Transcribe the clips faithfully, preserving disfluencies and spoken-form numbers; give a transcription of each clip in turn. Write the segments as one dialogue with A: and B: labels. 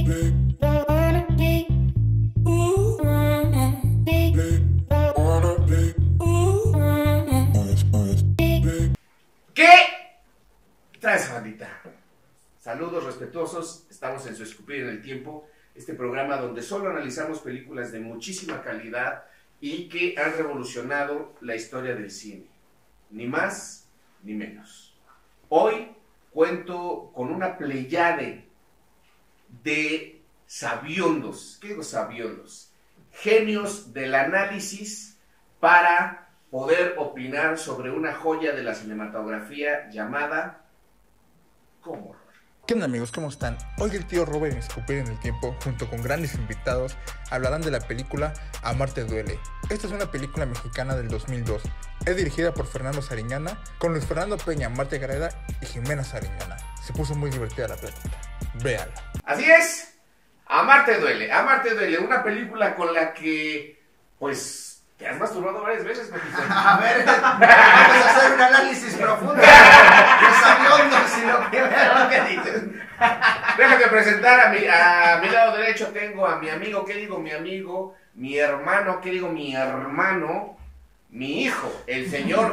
A: traes, bandita? Saludos respetuosos, estamos en Su Escupir en el Tiempo, este programa donde solo analizamos películas de muchísima calidad y que han revolucionado la historia del cine, ni más ni menos. Hoy cuento con una pleyade de sabiondos, ¿qué digo sabiondos? Genios del análisis para poder opinar sobre una joya de la cinematografía llamada ¿Cómo?
B: ¿Qué onda, amigos? ¿Cómo están? Hoy el tío Robert en Escupir en el Tiempo, junto con grandes invitados, hablarán de la película Amarte Duele. Esta es una película mexicana del dos mil dos. Es dirigida por Fernando Sariñana, con Luis Fernando Peña, Marta Gareda y Jimena Sariñana. Se puso muy divertida la plática. Véanla.
A: Así es, Amarte Duele. Amarte Duele, una película con la que, pues, te has masturbado varias veces, Mejito.
C: A ver, vamos a hacer un análisis profundo de sabiondos y lo que veo que dices.
A: Déjame presentar a mi, a mi lado derecho tengo a mi amigo, ¿qué digo mi amigo? Mi hermano, ¿qué digo mi hermano? Mi hijo, el señor.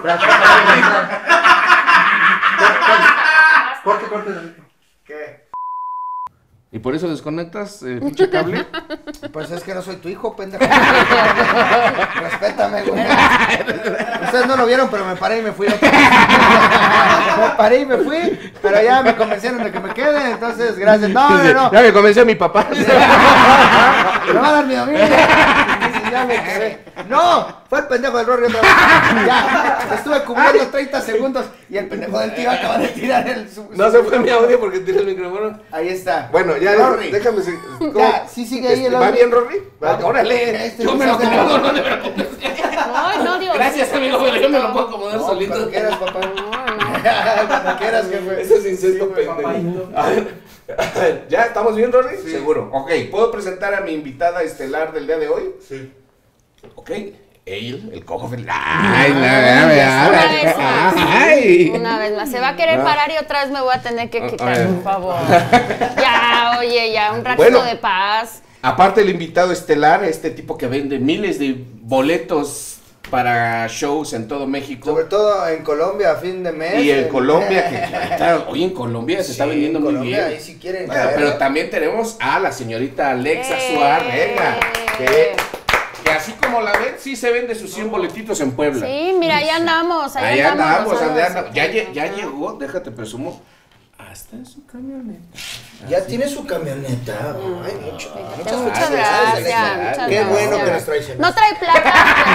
C: Corte, corte. ¿Qué?
A: ¿Y por eso desconectas el eh, pinche cable?
C: Pues es que no soy tu hijo, pendejo. Respétame, güey. Ustedes no lo vieron, pero me paré y me fui. Me paré y me fui, pero ya me convencieron de que me quede, entonces gracias. No, no, no.
A: Ya me convenció mi papá.
C: Me va a dar mi dominio. Ya me quedé. No, fue el pendejo del Rory otra vez. Ya, estuve cubriendo treinta segundos y el pendejo del tío acaba de tirar el... Su,
A: no se fue mi audio porque tiré el micrófono.
C: Ahí está.
A: Bueno, ya,
C: Rory.
A: déjame seguir.
C: Ya, sí sigue ahí
A: este,
C: el audio.
A: ¿Va bien, Rory?
C: Va,
A: órale.
C: Este
A: yo me lo acomodo, no te preocupes.
D: Ay, no, Dios.
A: Gracias, amigo, pero yo me lo puedo acomodar
C: no,
A: solito.
C: Cuando quieras, papá. Cuando quieras, jefe.
A: Eso es incesto, pendejo. A ver, ¿ya estamos bien, Rory?
C: Sí.
A: Seguro. Ok, ¿puedo presentar a mi invitada estelar del día de hoy?
C: Sí.
A: Ok, él, el cojo feliz.
C: Ay,
D: Una vez más.
A: Ay.
D: Una vez más. Se va a querer parar y otra vez me voy a tener que quitar,
A: Ay.
D: por favor. Ya, oye, ya, un ratito
A: Bueno.
D: de paz.
A: Aparte el invitado estelar, este tipo que vende miles de boletos para shows en todo México.
C: Sobre todo en Colombia a fin de mes.
A: Y en Colombia, que ahorita, hoy en Colombia se
C: Sí,
A: está vendiendo
C: en
A: muy
C: Colombia,
A: bien.
C: ahí sí quieren
A: Bueno,
C: caer,
A: pero
C: ¿eh?
A: también tenemos a la señorita Alexa
D: ¡Eh!
A: Suárez, venga, que, que así como la ven, sí se vende sus cien boletitos en Puebla.
D: Sí, mira, ahí andamos, ahí,
A: Ahí andamos,
D: nosotros.
A: ahí andamos. Ya, lle- ya llegó, déjate presumo, hasta en su camioneta.
C: Ya tiene su camioneta. Ay, mucho.
D: Muchas, muchas gracias, muchas
C: Qué
D: gracias.
C: bueno que nos traes.
D: No trae placa,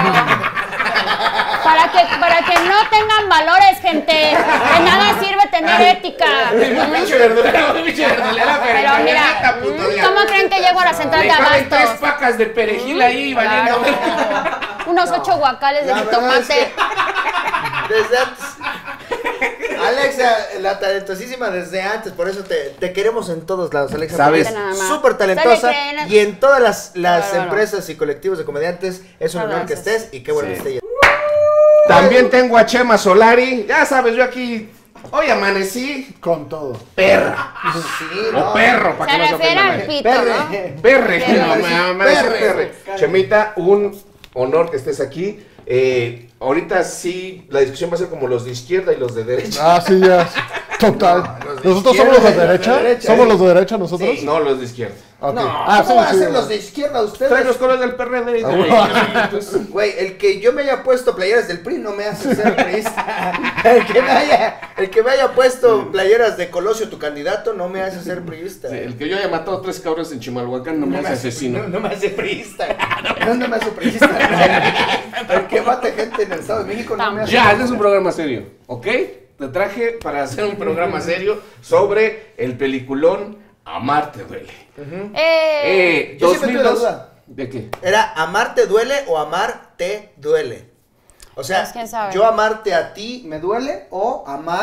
D: pero para que, para que no tengan valores, gente. De nada sirve tener ética.
A: Pinche verdulera, pinche verdulera,
D: Pero mira,
A: puto, ya.
D: ¿cómo creen que llego a la central
A: Le
D: de
A: caben tres
D: abastos?
A: pacas de perejil ahí, valiendo.
D: Claro. Unos ocho guacales de
C: La verdad es
D: jitomate.
C: que desde antes. Alexa, la talentosísima desde antes, por eso te, te queremos en todos lados, Alexa.
A: ¿Sabes?
C: porque
D: Nada
C: es
D: más.
C: súper talentosa
D: ¿Sabe qué?
C: y en todas las, las
D: Bárbaro.
C: empresas y colectivos de comediantes es un
D: Muchas
C: honor que
D: gracias.
C: estés y qué bueno
A: Sí.
C: que esté ella.
A: También tengo a Chema Solari. Ya sabes, yo aquí hoy amanecí
E: Con todo.
A: perra.
C: Sí,
A: O
C: no.
A: perro, para
D: Se
A: que no se
D: refiere
A: ofendan.
D: al pito,
C: Perre.
D: ¿no?
A: Perre,
D: Perre.
A: no, me amanecí
C: Perre.
A: perre. Chemita, un honor que estés aquí. Eh, ahorita sí, la discusión va a ser como los de izquierda y los de derecha.
E: Ah, sí, ya. Total.
C: No, los de
E: ¿Nosotros
C: izquierda,
E: somos los de
C: los de
E: derecha?
C: derecha,
E: ¿Somos
C: ¿eh?
E: los de derecha nosotros?
C: Sí.
A: No, los de izquierda.
E: Ok.
C: No,
E: Ah,
C: ¿cómo van a
E: sí,
C: ser
E: sí.
C: los de izquierda
A: Trae
C: ustedes?
A: los colores del P R D.
C: Güey, el que yo me haya puesto playeras del P R I no me hace ser priista. El que me haya, el que me haya puesto playeras de Colosio, tu candidato, no me hace ser priista.
A: Sí, el que yo haya matado a tres cabros en Chimalhuacán no me hace asesino.
C: No, no me hace priista. No, no me hace priista. El que mate gente en el Estado de México no me hace.
A: Ya, este es un programa serio, ¿ok? Te traje para hacer un programa serio sobre el peliculón Amarte Duele.
D: Eh,
A: Eh,
C: Yo siempre tuve la
A: dos mil dos.
C: duda.
A: ¿De qué?
C: ¿Era amarte duele o amarte duele? O sea,
D: Pues, ¿quién sabe?
C: yo amarte a ti me duele o amar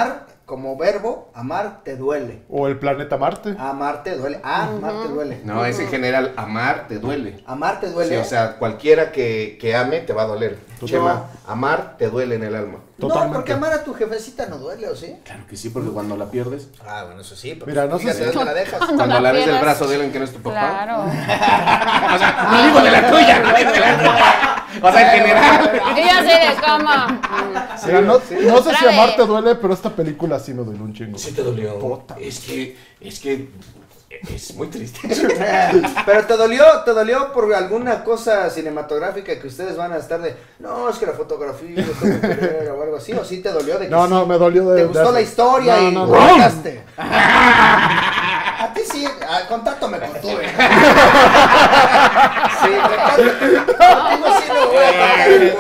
C: como verbo, amar te duele.
E: O el planeta Marte.
C: Amar te duele. Ah, amar te duele.
A: No, es en general, amar te duele.
C: Amar te duele.
A: Sí, o sea, cualquiera que, que ame te va a doler.
C: No.
A: Chema, amar te duele en el alma.
E: Totalmente.
C: No, porque amar a tu jefecita no duele, ¿o sí?
A: Claro que sí, porque cuando la pierdes,
C: Ah, bueno, eso sí. Pero
E: Mira, no sé
C: fíjate
E: si-
C: dónde la dejas.
D: Cuando
A: cuando
D: la
A: la ves del
D: pierdes.
A: brazo de alguien que no es tu papá.
D: Claro.
A: O sea, no digo de la tuya, no digo de la tuya. O sea, en general.
D: Y yo así de cama.
E: Mira, no, no sé
D: Otra
E: si amar
D: vez.
E: te duele, pero esta película sí me duele un chingo.
A: Sí te dolió.
E: Puta.
A: Es que, es que, es muy triste.
C: Pero te dolió, te dolió por alguna cosa cinematográfica que ustedes van a estar de, no, es que la fotografía está muy culera", o algo así, o sí te dolió de que
E: No,
C: sí
E: no, me dolió de...
C: te
E: de
C: gustó
E: hace-
C: la historia
E: No,
C: y
E: no,
C: lo
E: no.
C: contaste. A ti sí, a contacto me contuve. Sí, contacto. Contigo sí no voy a tocar el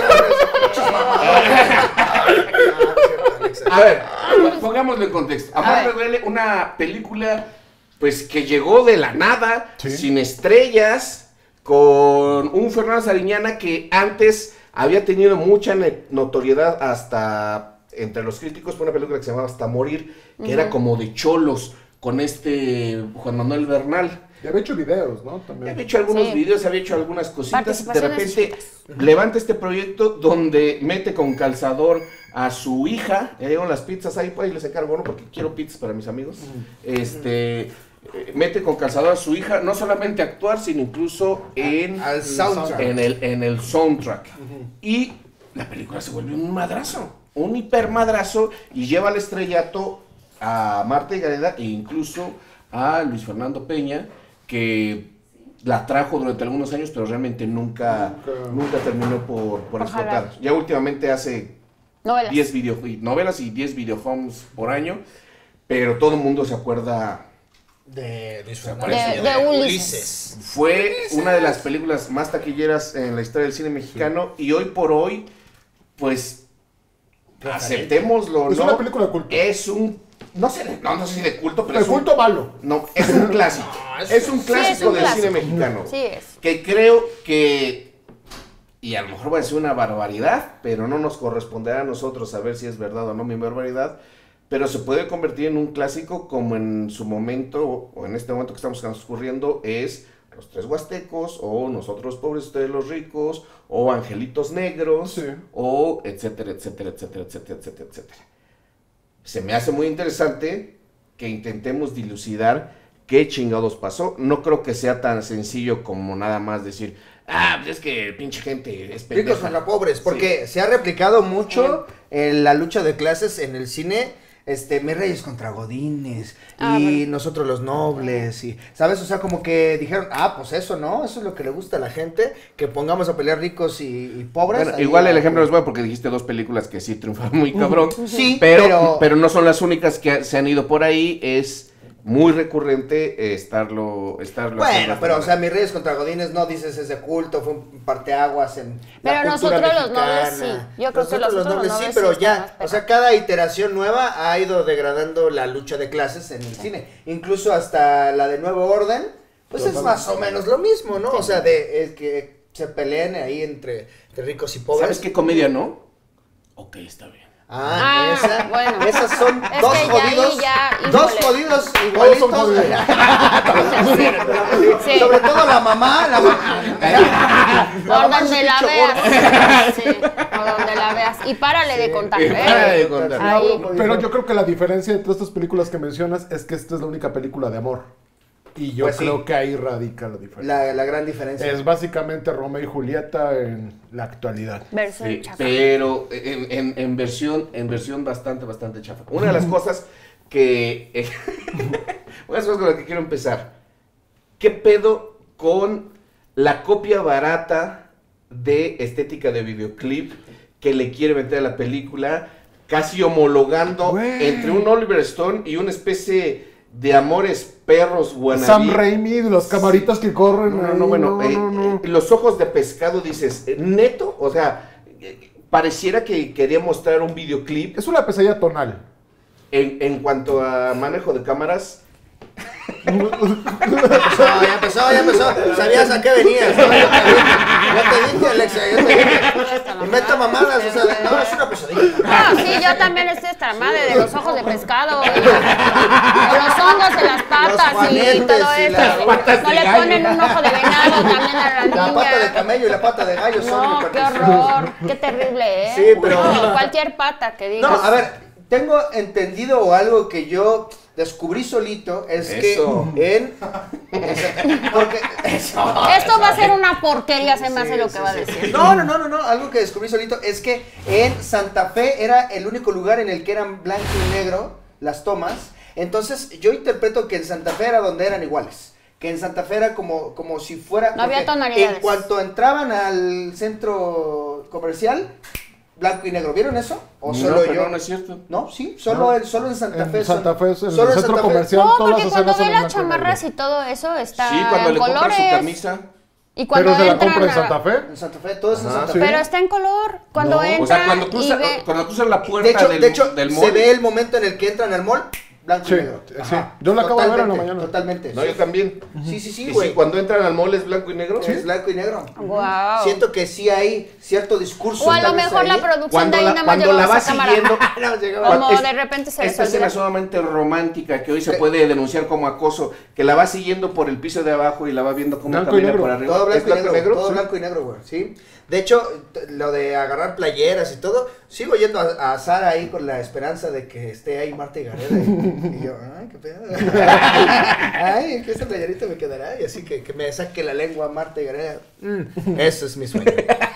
C: corazón.
A: A ver, pongámoslo en contexto.
D: A
A: Amar
D: ver.
A: me duele, una película pues que llegó de la nada,
E: Sí.
A: sin estrellas, con un Fernando Sariñana que antes había tenido mucha ne- notoriedad hasta entre los críticos por una película que se llamaba Hasta Morir, que era como de cholos, con este Juan Manuel Bernal.
E: Ya había hecho videos, ¿no?
A: Había
E: También.
A: hecho algunos
D: Sí.
A: videos, había hecho algunas cositas. De
D: Participaciones
A: repente levanta este proyecto donde mete con calzador a su hija. Ya llegan las pizzas ahí, pues ahí les encargo, ¿no? Porque quiero pizzas para mis amigos. Este. eh, Mete con calzador a su hija, no solamente a actuar, sino incluso en,
C: Al soundtrack.
A: en, el, en el soundtrack. Y la película se vuelve un madrazo, un hipermadrazo, y lleva al estrellato a Marta y Gareda e incluso a Luis Fernando Peña, que la trajo durante algunos años, pero realmente nunca,
E: Nunca.
A: nunca terminó por, por
D: Por
A: explotar.
D: jalar.
A: Ya últimamente hace
D: Novelas.
A: diez video, novelas y diez videohomes por año, pero todo el mundo se acuerda.
C: De Luis
A: De-
C: Fernando.
D: de Ulises.
A: Fue una de las películas más taquilleras en la historia del cine mexicano y hoy por hoy, pues, aceptémoslo,
E: Es
A: ¿no?
E: una película de culto.
A: Es un, no sé, no, no sé si de culto, pero
E: De
A: es un,
E: culto malo.
A: no, es un clásico. es un
D: Sí,
A: clásico
D: es un
A: del
D: clásico.
A: cine mexicano.
D: Sí es.
A: Que creo que, y a lo mejor va a decir una barbaridad, pero no nos corresponderá a nosotros saber si es verdad o no mi barbaridad, pero se puede convertir en un clásico como en su momento, o en este momento que estamos transcurriendo, es Los Tres Huastecos, o Nosotros Pobres, Ustedes los Ricos, o Angelitos Negros,
E: Sí.
A: o etcétera, etcétera, etcétera, etcétera, etcétera, etcétera. Se me hace muy interesante que intentemos dilucidar qué chingados pasó. No creo que sea tan sencillo como nada más decir, ah, pues es que pinche gente es pendeja.
C: Ricos contra pobres, porque se ha replicado mucho en la lucha de clases en el cine. Este, mis reyes contra godines,
D: Ah,
C: y
D: bueno.
C: nosotros los nobles, y, ¿sabes? O sea, como que dijeron, ah, pues eso, ¿no? Eso es lo que le gusta a la gente, que pongamos a pelear ricos y, y pobres.
A: Bueno,
C: ahí.
A: igual el ejemplo es bueno porque dijiste dos películas que sí triunfaron muy cabrón.
C: Sí,
A: pero,
C: pero-
A: pero no son las únicas que se han ido por ahí. Es muy recurrente eh, estarlo, estarlo
C: Bueno,
A: haciendo
C: pero, o
A: hasta
C: sea,
A: ahora.
C: mis reyes contra godines no dices es de culto, fue un parteaguas en
D: Pero
C: la cultura
D: nosotros los
C: mexicana.
D: nobles sí. Yo creo que los otros
C: nobles
D: los
C: sí,
D: nobles
C: pero
D: sí
C: ya,
D: están más
C: o sea, cada iteración nueva ha ido degradando la lucha de clases en el cine. Incluso hasta la de Nuevo Orden, pues es más o menos lo mismo, ¿no? O sea, de es que se peleen ahí entre, entre ricos y pobres.
A: ¿Sabes qué comedia no? Ok, está bien.
C: Ah,
D: Ah,
C: esa,
D: bueno.
C: esas son
D: Es
C: dos
D: que ya
C: jodidos,
D: ahí ya,
C: dos
D: híjole.
C: jodidos
E: Todos
C: igualitos.
E: son jodidos.
D: Sí.
C: Sobre todo la mamá, la mamá.
D: Por
C: mamá es
D: donde
C: un
D: la
C: bicho
D: veas. Sí, por donde la veas. Y párale de contar,
A: Y párale
D: ¿eh?
A: de contar.
D: Ahí.
E: Pero yo creo que la diferencia entre estas películas que mencionas es que esta es la única película de amor. Y yo
C: Pues sí.
E: creo que ahí radica la diferencia.
C: La, la gran diferencia.
E: Es básicamente Romeo y Julieta en la actualidad.
D: Versión
A: Sí,
D: chafa.
A: pero en, en, en versión en versión bastante, bastante chafa. Una de las cosas que... eh, una de las cosas con las que quiero empezar. ¿Qué pedo con la copia barata de estética de videoclip que le quiere meter a la película? Casi homologando
E: Güey.
A: entre un Oliver Stone y una especie de Amores Perros wannabe.
E: Sam Raimi, de las camaritas que corren.
A: No, no,
E: ahí,
A: no, bueno,
E: no,
A: eh,
E: no, no.
A: eh, los ojos de pescado dices, eh, neto, o sea, eh, pareciera que quería mostrar un videoclip
E: Es una pesadilla tonal.
A: en, en cuanto a manejo de cámaras.
C: Empezó, ya empezó, ya empezó. Sabías a qué venías, ¿no? Ya te dije, Alexia, ya te dije. Inventa mamadas, o sea, no, es una pesadilla.
D: No, sí, yo también estoy hasta la madre de los ojos de pescado, y, o los hongos en las patas
C: Los
D: y
C: juanetes
D: todo
C: y
D: eso.
C: las
A: patas
D: No
A: de
D: le
A: gallo.
D: ponen un ojo de venado también a la niña.
C: La pata de camello y la pata de gallo son
D: No, qué
C: hipertensos.
D: horror, qué terrible, ¿eh?
C: Sí, pero-
D: No, cualquier pata que digas.
C: No, a ver, tengo entendido o algo que yo descubrí solito es
A: Eso.
C: que en porque eso.
D: Esto va a ser una porquería, se me hace
C: Sí,
D: lo
C: sí,
D: que va a
C: sí.
D: decir.
C: No, no, no, no, no, algo que descubrí solito es que en Santa Fe era el único lugar en el que eran blanco y negro las tomas. Entonces, yo interpreto que en Santa Fe era donde eran iguales. Que en Santa Fe era como, como si fuera.
D: No había
C: porque
D: tonalidades.
C: En cuanto entraban al centro comercial, blanco y negro. ¿Vieron eso? ¿O
A: No,
C: solo
A: pero
C: yo?
A: no, no es cierto.
C: No, sí, solo,
E: No.
C: en, solo en Santa
E: En
C: Fe. son-
E: Santa Fe, en el
C: solo
E: centro
C: Santa Fe.
E: comercial.
D: No,
E: todas
D: porque
E: las
D: cuando
E: escenas
D: ve
E: son en
D: las
E: blanco y negro.
D: chamarras y todo eso está
A: Sí, cuando
D: en
A: le compras
D: colores.
A: su camisa.
D: Y cuando
E: Pero se la
D: entran
E: compra en
D: a-
E: Santa Fe.
C: En Santa Fe, todo es en
A: Ajá,
C: Santa
E: sí.
C: Fe.
D: Pero está en color. Cuando
E: No.
D: entra
A: O sea, cuando
D: y
A: cruzan
D: ve...
A: cuando cruzan la puerta
C: De hecho,
A: del,
C: de hecho
A: del
C: se
A: mall.
C: ve el momento en el que entran al mall, blanco
E: Sí,
C: y negro.
E: sí. Yo lo acabo de ver en la
C: Totalmente,
E: mañana.
C: Totalmente.
A: No, yo también.
C: Sí, sí, sí,
A: Y
C: güey.
A: si cuando entran al mall es blanco y negro.
C: Es blanco y negro.
D: Wow.
C: Siento que sí hay cierto discurso.
D: O a lo
C: tal vez
D: mejor la
C: ahí.
D: producción
A: Cuando
D: de ahí
A: la,
D: nada más
A: cuando la
D: llevaba
A: vas
D: esa cámara.
A: siguiendo.
C: No, llegaba-
D: Como
A: Es-
D: de repente se les
A: Esta escena
D: olvida.
A: sumamente romántica que hoy se
C: Sí.
A: puede denunciar como acoso, que la va siguiendo por el piso de abajo y la va viendo cómo
E: Blanco y
A: camina
E: negro.
A: por arriba.
C: Todo
A: ¿Es
C: blanco y negro, todo
A: Sí.
C: blanco y negro, güey, ¿sí? De hecho, t- lo de agarrar playeras y todo, sigo yendo a, a Sara ahí con la esperanza de que esté ahí Marta y Gareda. Y, y yo, ay, qué pedo. Ay, que esta playerita me quedará. Y así que, que me saque la lengua Marta y Gareda. Mm, eso es mi sueño.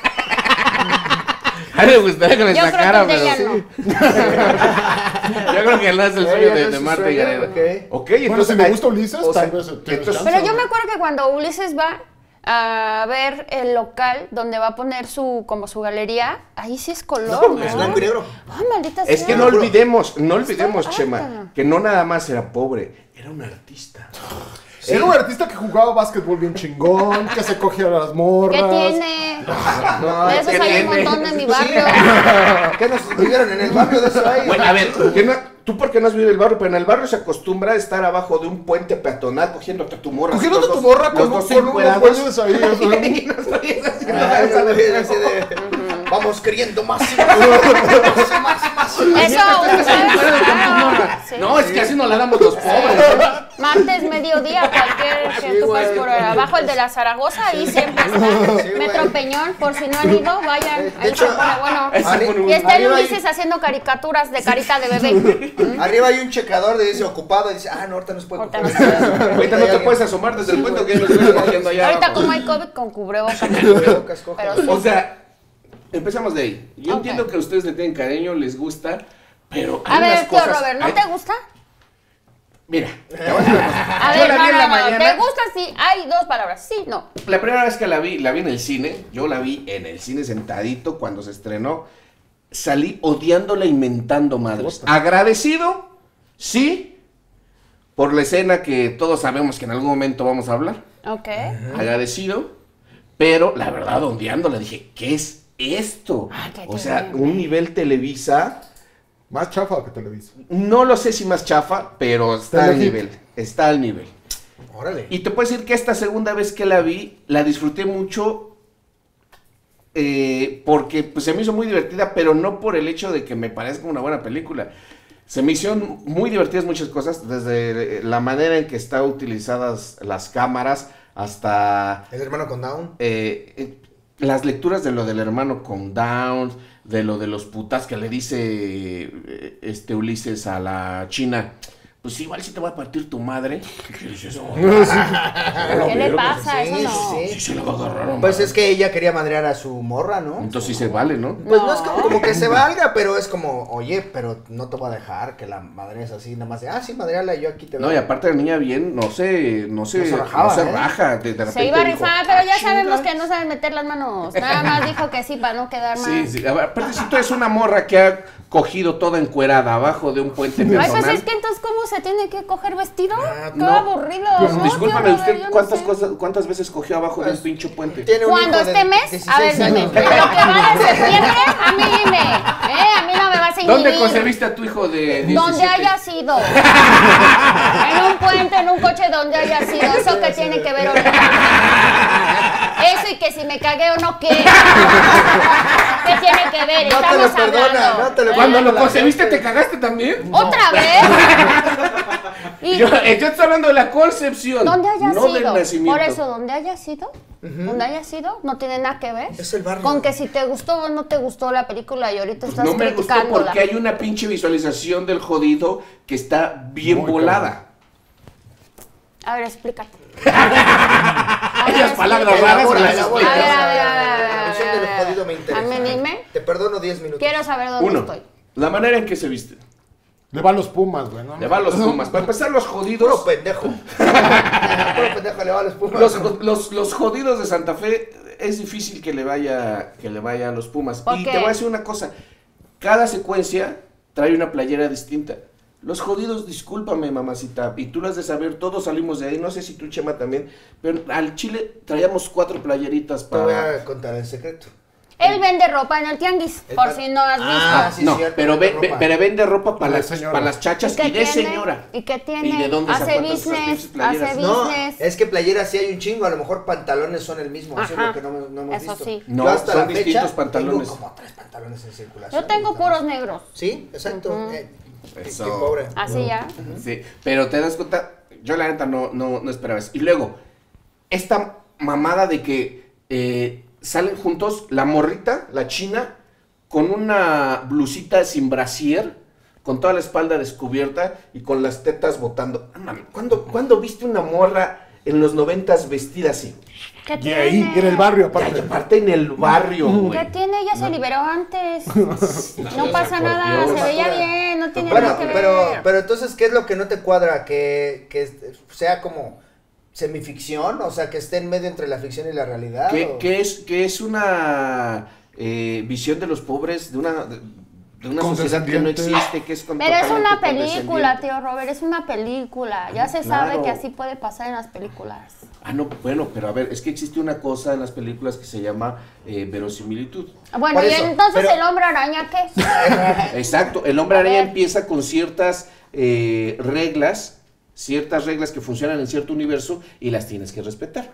A: A mí me gustaría que me
D: Yo creo
A: sacara,
D: que el de
A: pero
D: ella
A: sí.
D: no.
A: Yo creo que no es el
C: Ella
A: sueño
C: no
A: de,
C: es
A: de
C: su
A: Marta y
C: sueño,
A: Gareda.
C: ok.
A: Ok,
E: Bueno,
A: entonces
E: si me
A: hay-
E: gusta Ulises,
A: o sea,
E: tal vez tienes
A: entonces-
E: chance.
D: Pero yo me acuerdo que cuando Ulises va a ver el local donde va a poner su como su galería, ahí sí es color, ¿no?
C: Es blanco y negro.
D: Ah, maldita
A: Es
D: sea.
A: que no olvidemos, no olvidemos,
D: Está
A: Chema,
D: harta.
A: que no nada más era pobre, era un artista.
E: Era un artista que jugaba básquetbol bien chingón, que se cogía a las morras.
D: ¿Qué tiene?
C: No,
D: De esos
A: ¿qué
D: hay un
A: tiene?
D: montón en mi
C: Sí.
D: barrio.
C: ¿Qué nos vivieron en el barrio de eso ahí?
A: Bueno, a ver, ¿qué no- tú porque no has vivido el barrio, pero en el barrio se acostumbra a estar abajo de un puente peatonal cogiéndote a tu morra.
E: Cogiéndote
A: Los
E: tu
A: dos-
E: morra
A: los
E: con,
A: dos
E: con unos
A: encuerados.
E: güeyes ahí. o sea,
A: Y nos veías así,
C: Ay,
A: esa
C: no,
A: de-
C: así de, vamos queriendo más y más, más, más, más.
D: Eso, ¿sabes? Claro, sí.
A: No, es que así nos la damos los pobres.
D: Martes, mediodía, cualquier que
C: Sí,
D: tú pases
C: güey.
D: por abajo, el de la Zaragoza, ahí siempre está.
C: Sí,
D: Metro
C: güey.
D: Peñón, por si no han ido, vayan.
C: De
D: Ahí
C: hecho,
D: se pone bueno.
A: ahí se
C: Ari-
A: pone un-
D: Y está el
C: arriba hay-
D: Ulises haciendo caricaturas de carita de bebé.
C: Arriba hay un checador de dice ocupado y dice, ah, no, ahorita no se puede
D: Ahorita
C: ocupar.
D: no se puede.
A: Ahorita no te puedes asomar desde el puente que nos ves cogiendo allá.
D: Ahorita
A: abajo.
D: como hay COVID con cubrebocas.
C: Cubrebocas, coja.
D: Pero sí.
A: O sea, empezamos de ahí. Yo
D: Ok.
A: entiendo que a ustedes le tienen cariño, les gusta, pero hay
D: A
A: unas
D: ver, tío
A: cosas-
D: Robert, ¿no
A: hay-
D: te gusta?
A: Mira, te voy a decir una cosa.
D: A
A: Yo
D: ver,
A: la
D: no,
A: vi en la
D: no, no.
A: mañana.
D: ¿Te gusta? Sí. Hay dos palabras. Sí, no.
A: La primera vez que la vi, la vi en el cine, yo la vi en el cine sentadito cuando se estrenó, salí odiándola y mentando madres. Agradecido, sí, por la escena que todos sabemos que en algún momento vamos a hablar.
D: Ok.
A: Agradecido, pero la verdad odiándola, dije, ¿qué es esto?
D: Ah, qué
A: O sea,
D: terrible.
A: un nivel Televisa,
E: Más chafa que Televisa.
A: no lo sé si más chafa, pero está al
E: Telehit.
A: nivel, está al nivel.
C: Órale.
A: Y te puedo decir que esta segunda vez que la vi, la disfruté mucho eh, porque pues, se me hizo muy divertida, pero no por el hecho de que me parezca una buena película. Se me hicieron muy divertidas muchas cosas, desde la manera en que están utilizadas las cámaras hasta
C: El hermano con Down.
A: eh, eh, las lecturas de lo del hermano con Down, de lo de los putas que le dice eh, este Ulises a la China. Pues igual si te va a partir tu madre. ¿Qué dices? Oh,
D: ¿Qué le pasa?
C: Sí,
D: Eso no.
C: sí,
A: sí se la va a agarrar. hombre.
C: Pues es que ella quería madrear a su morra, ¿no?
A: Entonces sí se vale, ¿no?
C: Pues no,
D: No.
C: es como, como que se valga, pero es como, oye, pero no te voy a dejar que la madre es así, nada más de, ah, sí, madreala, yo aquí te veo.
A: No, y aparte la niña bien, no se, no se,
C: No se
A: no
C: rajaba,
A: se
C: ¿eh?
A: raja. De, de
D: Se
A: repente
D: iba a
A: dijo,
D: rifar, pero ya
A: "Ah,
D: sabemos
A: chinga".
D: que no saben meter las manos. Nada más dijo que sí para no quedar mal.
A: Sí, sí. A ver, aparte si tú eres una morra que ha cogido toda encuerada abajo de un puente
D: Ay,
A: peatonal.
D: pues es que entonces, ¿cómo se tiene que coger vestido? Qué
A: no.
D: aburrido.
A: Pues,
D: ¿no,
A: discúlpame,
D: tío
A: ¿usted
D: Robert? Yo no
A: cuántas
D: sé.
A: cosas, cuántas veces cogió abajo de un
C: Pues,
A: pinche puente?
C: Tiene un
D: Cuando
C: hijo de
D: este mes, a ver,
C: dieciséis
D: dime,
C: años.
D: de lo que va de septiembre, a mí dime, ¿eh? A mí no me vas a inhibir.
A: ¿Dónde concebiste a tu hijo de diecisiete?
D: Donde haya sido. En un puente, en un coche, donde haya sido. Eso que tiene que ver ahorita. Eso y que que si me cagué o no, ¿qué? ¿Qué tiene que ver?
C: No te
D: Estamos
C: lo perdona,
D: hablando.
C: no te lo
A: Cuando lo
C: la
A: concebiste,
C: gente.
A: ¿te cagaste también?
D: ¿Otra vez? Y-
A: Yo, eh, yo estoy hablando de la concepción,
D: ¿Dónde haya
A: no
D: sido?
A: del nacimiento.
D: Por eso, donde haya sido, donde haya sido, no tiene nada que ver.
C: Es el barrio.
D: Con que si te gustó o no te gustó la película y ahorita
A: Pues
D: estás
A: no me gustó
D: criticándola.
A: porque hay una pinche visualización del jodido que está bien
E: Muy
A: volada.
D: A ver, explícate. A ver,
A: Esas palabras
D: explícate.
A: raras
C: Elabora,
A: las
C: elabora,
D: A ver,
A: explicas.
D: a ver, a ver, a ver,
C: La versión
D: a ver,
C: del
D: a ver.
C: jodido me interesa.
D: A mí dime.
C: Te perdono diez minutos.
D: Quiero saber dónde
A: Uno,
D: estoy.
A: la manera en que se viste.
E: Le van los Pumas, güey. ¿no?
A: Le va a los Pumas. Para empezar, los
C: Puro
A: jodidos.
C: pendejo. Puro pendejo le va a los Pumas.
A: Los, los, los jodidos de Santa Fe es difícil que le vaya que le vaya a los Pumas.
D: ¿Por
A: Y
D: qué?
A: te voy a decir una cosa. Cada secuencia trae una playera distinta. Los jodidos, discúlpame, mamacita, y tú lo has de saber, todos salimos de ahí, no sé si tú, Chema, también, pero al Chile traíamos cuatro playeritas
C: Te voy
A: para...
C: a contar el secreto.
D: Él vende ropa en el tianguis,
C: El
D: por
C: pa-
D: si no has visto.
C: Ah, sí,
A: no,
C: cierto,
A: pero,
C: vende
A: ve- ve-
C: ropa.
A: pero vende ropa para
E: De
A: las,
E: señora.
A: para las chachas
D: qué
A: y de
D: tiene?
A: señora.
D: ¿Y qué tiene?
A: ¿Y de dónde
D: Hace
A: sacó todas esas
D: business,
A: pinches playeras?
D: hace
C: No,
D: business.
C: es que playeras sí hay un chingo, a lo mejor pantalones son el mismo, eso es
D: Ajá,
C: lo que no, no hemos
D: eso
C: visto.
D: sí.
A: No,
C: Yo hasta
A: son
C: la fecha
A: distintos pantalones.
C: tengo como tres pantalones en circulación.
D: Yo tengo
C: Nada más.
D: puros negros.
C: Sí, exacto. eh,
A: Eso.
C: qué pobre.
D: Así ya.
A: Sí, pero te das cuenta, yo la neta no, no, no esperaba eso. Y luego, esta mamada de que eh, salen juntos la morrita, la china, con una blusita sin brasier, con toda la espalda descubierta y con las tetas botando. Ah, mami, ¿cuándo, ¿cuándo viste una morra en los noventas vestida así?
D: ¿Qué
E: Y ahí,
D: tiene?
E: en el barrio,
A: Ya, y
E: aparte.
A: aparte en el barrio, güey.
D: ¿Qué tiene? Ella se liberó antes. No
A: No,
D: pasa
A: por
D: nada,
A: Dios.
D: se veía bien, no tiene
C: Bueno,
D: nada que ver.
C: pero, pero entonces, ¿qué es lo que no te cuadra? Que, que sea como semificción, o sea, que esté en medio entre la ficción y la realidad.
A: Que,
C: o-
A: que es, que es una eh, visión de los pobres, de una, de, de una sociedad que no
E: Condescendiente.
A: existe, que es con-
D: Pero es
A: totalmente
D: una película,
A: condescendiente.
D: tío Robert, es una película. Ya se
A: Claro.
D: sabe que así puede pasar en las películas.
A: Ah, no, bueno, pero a ver, es que existe una cosa en las películas que se llama eh, verosimilitud.
D: Bueno,
C: Por
D: y
C: eso,
D: entonces
C: pero-
D: el hombre araña, ¿qué?
A: Exacto, el hombre
D: A
A: araña
D: ver.
A: empieza con ciertas eh, reglas, ciertas reglas que funcionan en cierto universo y las tienes que respetar.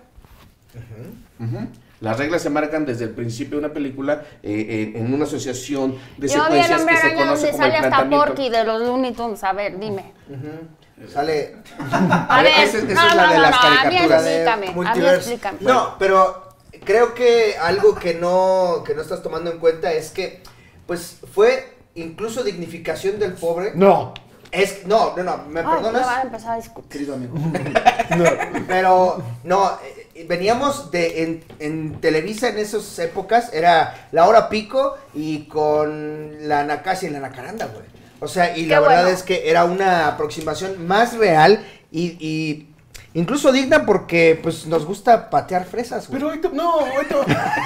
A: Ujú. Las reglas se marcan desde el principio de una película eh, en, en una asociación de
D: Yo vi el
A: secuencias
D: hombre
A: que se
D: araña
A: conoce
D: donde
A: como el
D: sale hasta
A: planteamiento.
D: Porky de los Looney Tunes. A ver, dime.
C: Ujú. Sale
D: A ver,
A: esa es- esa
D: no,
A: es la
D: no,
A: de
D: no,
A: las
D: no, a mí
A: caricaturas.
D: explícame, a mí
C: Multiverse.
D: explícame.
C: No, pero creo que algo que no, que no estás tomando en cuenta es que, pues, fue incluso dignificación del pobre.
E: No.
C: Es, no, no, no, ¿me
D: Ay,
C: perdonas?
D: ya van a empezar a discutir.
C: Querido amigo.
E: No.
C: Pero, no, eh, veníamos de, en, en Televisa en esas épocas, era la hora pico y con la Nakasi y la Nacaranda, güey. O sea, y
D: Qué
C: la verdad
D: bueno.
C: es que era una aproximación más real y, y incluso digna porque, pues, nos gusta patear fresas, güey.
E: Pero ahorita, no, ahorita.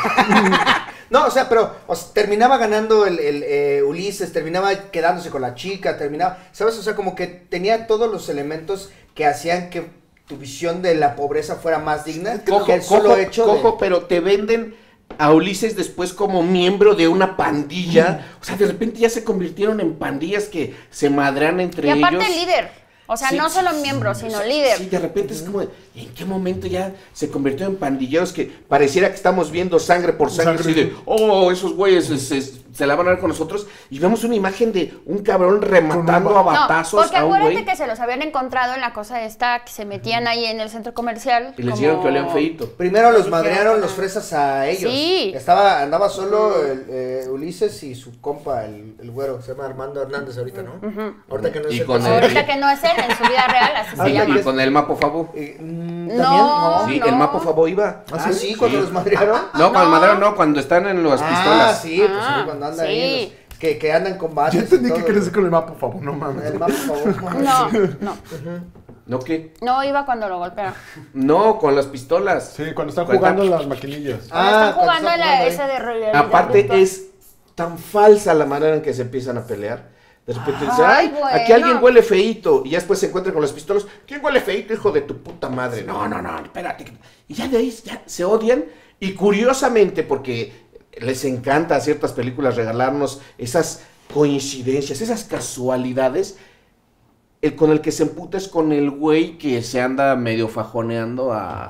C: No, o sea, pero o sea, terminaba ganando el, el, eh, Ulises, terminaba quedándose con la chica, terminaba, ¿sabes? O sea, como que tenía todos los elementos que hacían que tu visión de la pobreza fuera más digna
A: Cojo,
C: que el solo
A: cojo,
C: hecho
A: cojo,
C: de...
A: pero te venden a Ulises después como miembro de una pandilla. O sea, de repente ya se convirtieron en pandillas que se madrean entre
D: Y aparte
A: ellos.
D: líder. O sea,
A: Sí,
D: no
A: sí,
D: solo
A: sí,
D: miembro,
A: sí,
D: sino
A: sí,
D: líder.
A: Sí, de repente es como, de, ¿en qué momento ya se convirtió en pandilleros que pareciera que estamos viendo sangre por sangre?
E: Sangre.
A: Así de, oh, esos güeyes se, se- se la van a ver con nosotros. Y vemos una imagen de un cabrón rematando a
D: No,
A: batazos
D: porque
A: a un
D: acuérdate
A: güey.
D: que se los habían encontrado en la cosa esta, que se metían ahí en el centro comercial.
A: Y les
D: como-
A: dijeron que olían feíto.
C: Primero los
D: Dijeron,
C: madrearon los
D: ajá.
C: fresas a ellos.
D: Sí.
C: Estaba, andaba solo el, eh, Ulises y su compa, el, el güero, se llama Armando Hernández ahorita, ¿no? Ahorita que no
A: Y
C: es el
A: con
C: personaje.
D: Ahorita que no es él, en su vida real, así se
C: Ahorita
A: Y,
D: llama.
A: y con el Mapo Fabo.
C: Eh, mm,
D: No.
C: ¿también? No.
A: Sí,
D: no.
A: el Mapo Fabo iba.
C: Ah, sí, cuando los madrearon.
A: No, cuando
D: No.
A: madrearon no, cuando están en las
C: Ah,
A: pistolas.
C: sí, pues
D: Ah,
C: sí, cuando anda
D: sí.
C: ahí, los- que, que andan con bases.
E: Yo entendí
C: y
E: que
C: todo,
E: querías
C: güey.
E: decir con el mapa, por favor, no mames.
C: El mapa, por favor.
D: No, no.
A: ¿No qué?
D: No iba cuando lo golpearon.
A: No, con las pistolas.
E: Sí, cuando están
A: Cuando
E: jugando
A: están-
E: las maquinillas.
D: Cuando
C: Ah,
D: están
C: cuando
D: jugando
C: están
D: en la,
C: jugando ahí.
D: ese de realidad
A: Aparte
D: virtual.
A: es tan falsa la manera en que se empiezan a pelear. De repente dice, ay,
D: Ay,
A: aquí
D: bueno.
A: alguien huele feíto. Y ya después se encuentran con las pistolas. ¿Quién huele feíto, hijo de tu puta madre? No, no, no, espérate. Y ya de ahí ya se odian. Y curiosamente, porque les encanta a ciertas películas regalarnos esas coincidencias, esas casualidades, el con el que se emputa es con el güey que se anda medio fajoneando a,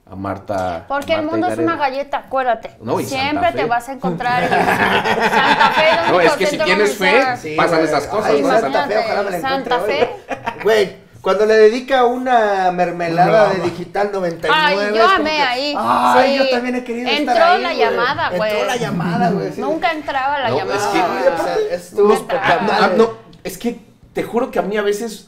A: a Marta.
D: Porque
A: a
D: el
A: Marta
D: mundo es
A: Gareda.
D: una galleta, acuérdate.
A: No, y
D: Siempre
A: Santa Fe.
D: te vas a encontrar en Santa Fe. el
A: No,
D: único
A: es que si
D: centro
A: tienes fe,
D: comercial.
C: Sí,
A: pasan
C: güey.
A: esas cosas,
C: Ay,
A: ¿no?
C: Santa
D: Imagínate,
C: Fe, ojalá me la encuentre
D: Santa
C: hoy.
D: Fe.
C: Güey, cuando le dedica una mermelada
E: No.
C: de Digital noventa y
D: Ay,
C: nueve.
D: yo
C: es como
D: amé
C: que,
D: ahí.
C: Ay,
D: Sí.
C: yo también he querido
D: Entró
C: estar ahí,
D: la
C: güey.
D: llamada, güey.
C: Entró la llamada, güey. sí.
D: Nunca entraba la
A: No, es
D: llamada.
A: que-
C: Ay, o sea, estuvo
D: Los-
C: poca
D: Ah,
A: Ah,
C: madre.
A: no, es que te juro que a mí a veces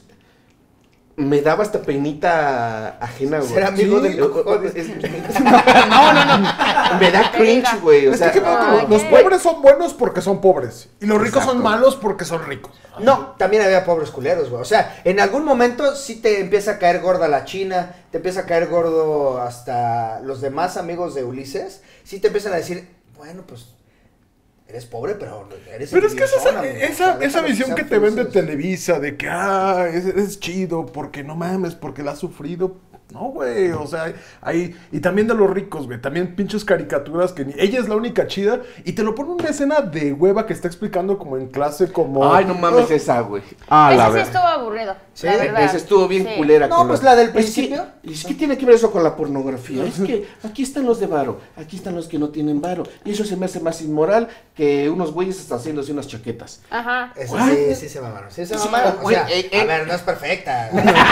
A: me daba hasta penita ajena, güey.
C: Ser amigo
A: Sí,
C: del
A: o- o-
C: cojo.
A: es- No, no, no. Me da cringe, güey. O
E: Es
A: sea,
E: que, ¿qué pedo con
D: ay,
E: los, los
D: qué-
E: pobres son buenos porque son pobres. Y los ricos son
A: Exacto.
E: malos porque son ricos.
C: No, también había pobres culeros, güey. O sea, en algún momento sí te empieza a caer gorda la China, te empieza a caer gordo hasta los demás amigos de Ulises. Sí te empiezan a decir, bueno, pues eres pobre, pero eres
E: Pero es que es esa,
C: envidiosona, güey. O
E: esa,
C: sea,
E: esa
C: déjalos
E: visión
C: sean
E: que te vende
C: felices.
E: Televisa de que, ah, es, es chido porque no mames, porque la has sufrido. No, güey, o sea, hay... Y también de los ricos, güey, también pinches caricaturas que ni... Ella es la única chida y te lo pone una escena de hueva que está explicando como en clase, como...
A: ay, no mames
E: Ah,
A: esa, güey. Ah, la
D: Ese sí
A: verdad.
D: estuvo aburrido.
C: Sí,
D: la verdad.
A: Esa estuvo bien
D: Sí.
A: culera.
C: No,
A: con
C: pues
A: los-
C: la del
A: Es
C: principio.
A: que, es que tiene que ver eso con la pornografía. Es que aquí están los de varo, aquí están los que no tienen varo. Y eso se me hace más inmoral que unos güeyes están haciéndose unas chaquetas.
D: Ajá.
C: Eso
A: What?
C: sí, sí se mamaron. Sí se
A: Sí,
C: mamaron. O
A: güey,
C: sea,
A: eh, eh.
C: a ver, no es perfecta.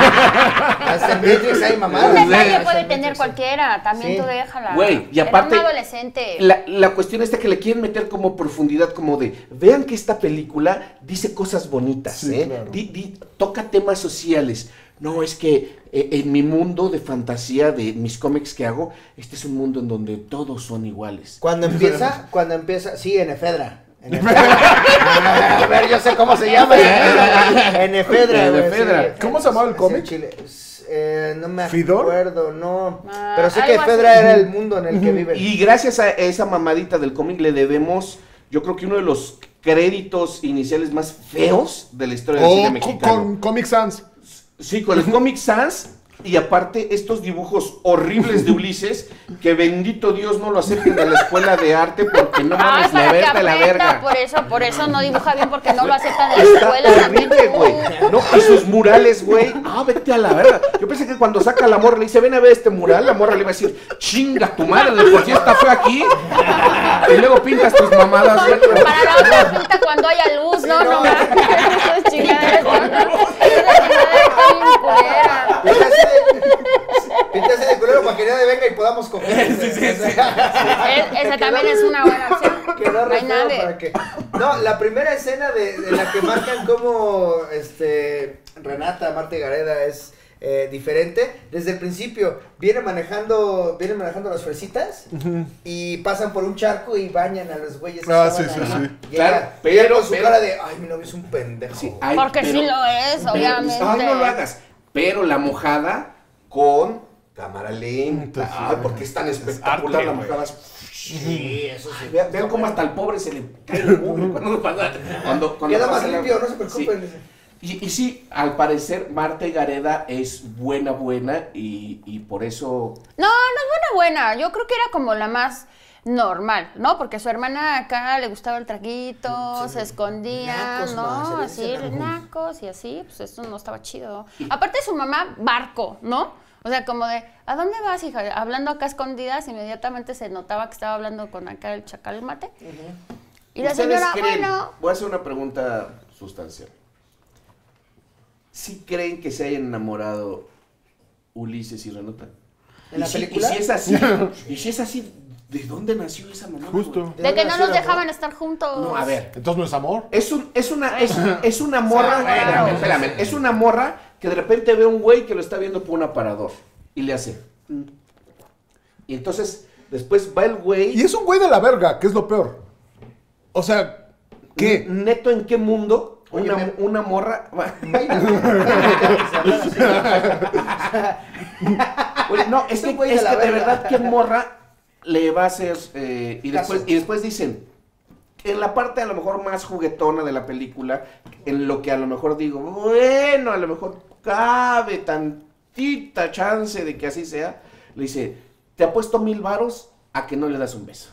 C: Hasta en Matrix hay mamadas.
D: Un
A: Sí.
D: detalle
C: Hasta
D: puede
C: en
D: tener
C: Matrix.
D: cualquiera, también
C: Sí.
D: tú déjala.
A: Güey, y
D: Era
A: aparte,
D: un adolescente.
A: La, la cuestión esta que le quieren meter como profundidad, como de, vean que esta película dice cosas bonitas,
E: Sí,
A: ¿eh?
E: claro.
A: Di- di- toca temas sociales. No, es que eh, en mi mundo de fantasía, de mis cómics que hago, este es un mundo en donde todos son iguales.
C: Cuando empieza, cuando empieza, sí, en Efedra. En Efedra. Ah, a ver, yo sé cómo se llama. En Efedra.
A: En
C: güey,
A: Efedra.
C: sí.
E: ¿Cómo se llamaba el
C: Sí,
E: cómic?
C: Chile. Es, eh, no me
E: ¿Fidor?
C: acuerdo, no.
D: Ah,
C: Pero sé que
D: algo
C: Efedra
D: así.
C: era el mundo en el que viven.
A: Y gracias a esa mamadita del cómic le debemos, yo creo que uno de los créditos iniciales más feos de la historia del
E: O
A: cine
E: con,
A: mexicano.
E: con Comic Sans.
A: Sí, con el Comic Sans y aparte estos dibujos horribles de Ulises que bendito Dios no lo acepten en la escuela de arte porque no
D: Ay,
A: mames, la
D: para que
A: verga, la
D: aprenda,
A: verga.
D: por eso, por eso no dibuja bien, porque no lo aceptan en la
A: Está
D: escuela también.
A: horrible, güey. No, y sus murales, güey. Ah, vete a la verga. Yo pensé que cuando saca la morra le dice, ven a ver este mural, la morra le iba a decir, chinga tu madre, de por si está feo aquí. Y luego pintas tus mamadas, güey.
D: Para la otra pinta cuando haya luz, no, no, mames. Esas chingaderas, ¿no? Esa chingadera está bien culera.
C: Pinta así de- pinta así de culero para que nadie venga y podamos coger.
A: Sí, sí, sí.
D: Es- esa también es una buena opción.
C: Quedó
D: No
C: re
D: hay
C: feo
D: nadie.
C: para que... No, la primera escena de, de la que marcan como este Renata Marta Gareda es eh, diferente. Desde el principio viene manejando, viene manejando las fresitas y pasan por un charco y bañan a los güeyes que
E: Ah,
C: estaban
E: sí, sí,
C: ahí.
E: sí.
C: Llega-
A: Claro,
C: llega
A: pero-
C: con su
A: pero-
C: cara de, ay, mi novio es un pendejo.
A: Sí, ay,
D: Porque
A: pero-
D: sí lo es,
A: pero-
D: obviamente.
A: Ay, no lo hagas. Pero la mojada con cámara lenta.
E: Sí,
A: Ay, porque es tan espectacular
E: arte,
A: la
E: güey.
A: mojada.
C: Sí, eso sí.
A: Vean, vean cómo hasta al pobre se le cae el mugre cuando pasa. Cuando, cuando
C: Queda
A: pasa
C: más
A: la-
C: limpio, no se preocupen.
A: Sí. Y, y sí, al parecer Marta Gareda es buena, buena y, y por eso...
D: No, no es buena, buena. Yo creo que era como la más normal, ¿no? Porque su hermana acá le gustaba el traguito,
C: Sí.
D: se escondía,
C: Nacos, ma, se
D: ¿no?
C: le
D: Así,
C: dice nacos.
D: nacos y así, pues eso no estaba chido. Aparte su mamá, barco, ¿no? O sea, como de, ¿a dónde vas, hija? Hablando acá a escondidas, inmediatamente se notaba que estaba hablando con acá el chacal mate. Y la
A: ¿Ustedes
D: señora,
A: creen?
D: bueno,
A: Voy a hacer una pregunta sustancial. ¿Sí creen que se hayan enamorado Ulises y Renata?
C: ¿En la
A: Y si-
C: película?
A: Y si es así, y si es así, ¿de dónde nació esa mamá?
E: Justo.
D: de que no
C: nació
D: los
C: el
D: dejaban
C: amor?
D: estar juntos.
A: No, a ver.
E: Entonces no es amor.
A: Es, un, es, una, es, es una morra,
D: Ah, bueno.
A: espérame, espérame, es una morra que de repente ve a un güey que lo está viendo por un aparador y le hace. "Mm". Y entonces, después va el güey.
E: Y es un güey de la verga, que es lo peor. O sea, ¿qué?
A: Neto, ¿en qué mundo?
C: Oye,
A: una,
C: me-
A: una morra. Oye, no, es
C: Es
A: que,
C: un güey
A: es
C: de la
A: que de
C: verga.
A: verdad, ¿qué morra le va a hacer? eh, y, después,
C: Caso.
A: y después dicen, en la parte a lo mejor más juguetona de la película, en lo que a lo mejor digo, bueno, a lo mejor cabe tantita chance de que así sea, le dice, te apuesto mil varos a que no le das un beso.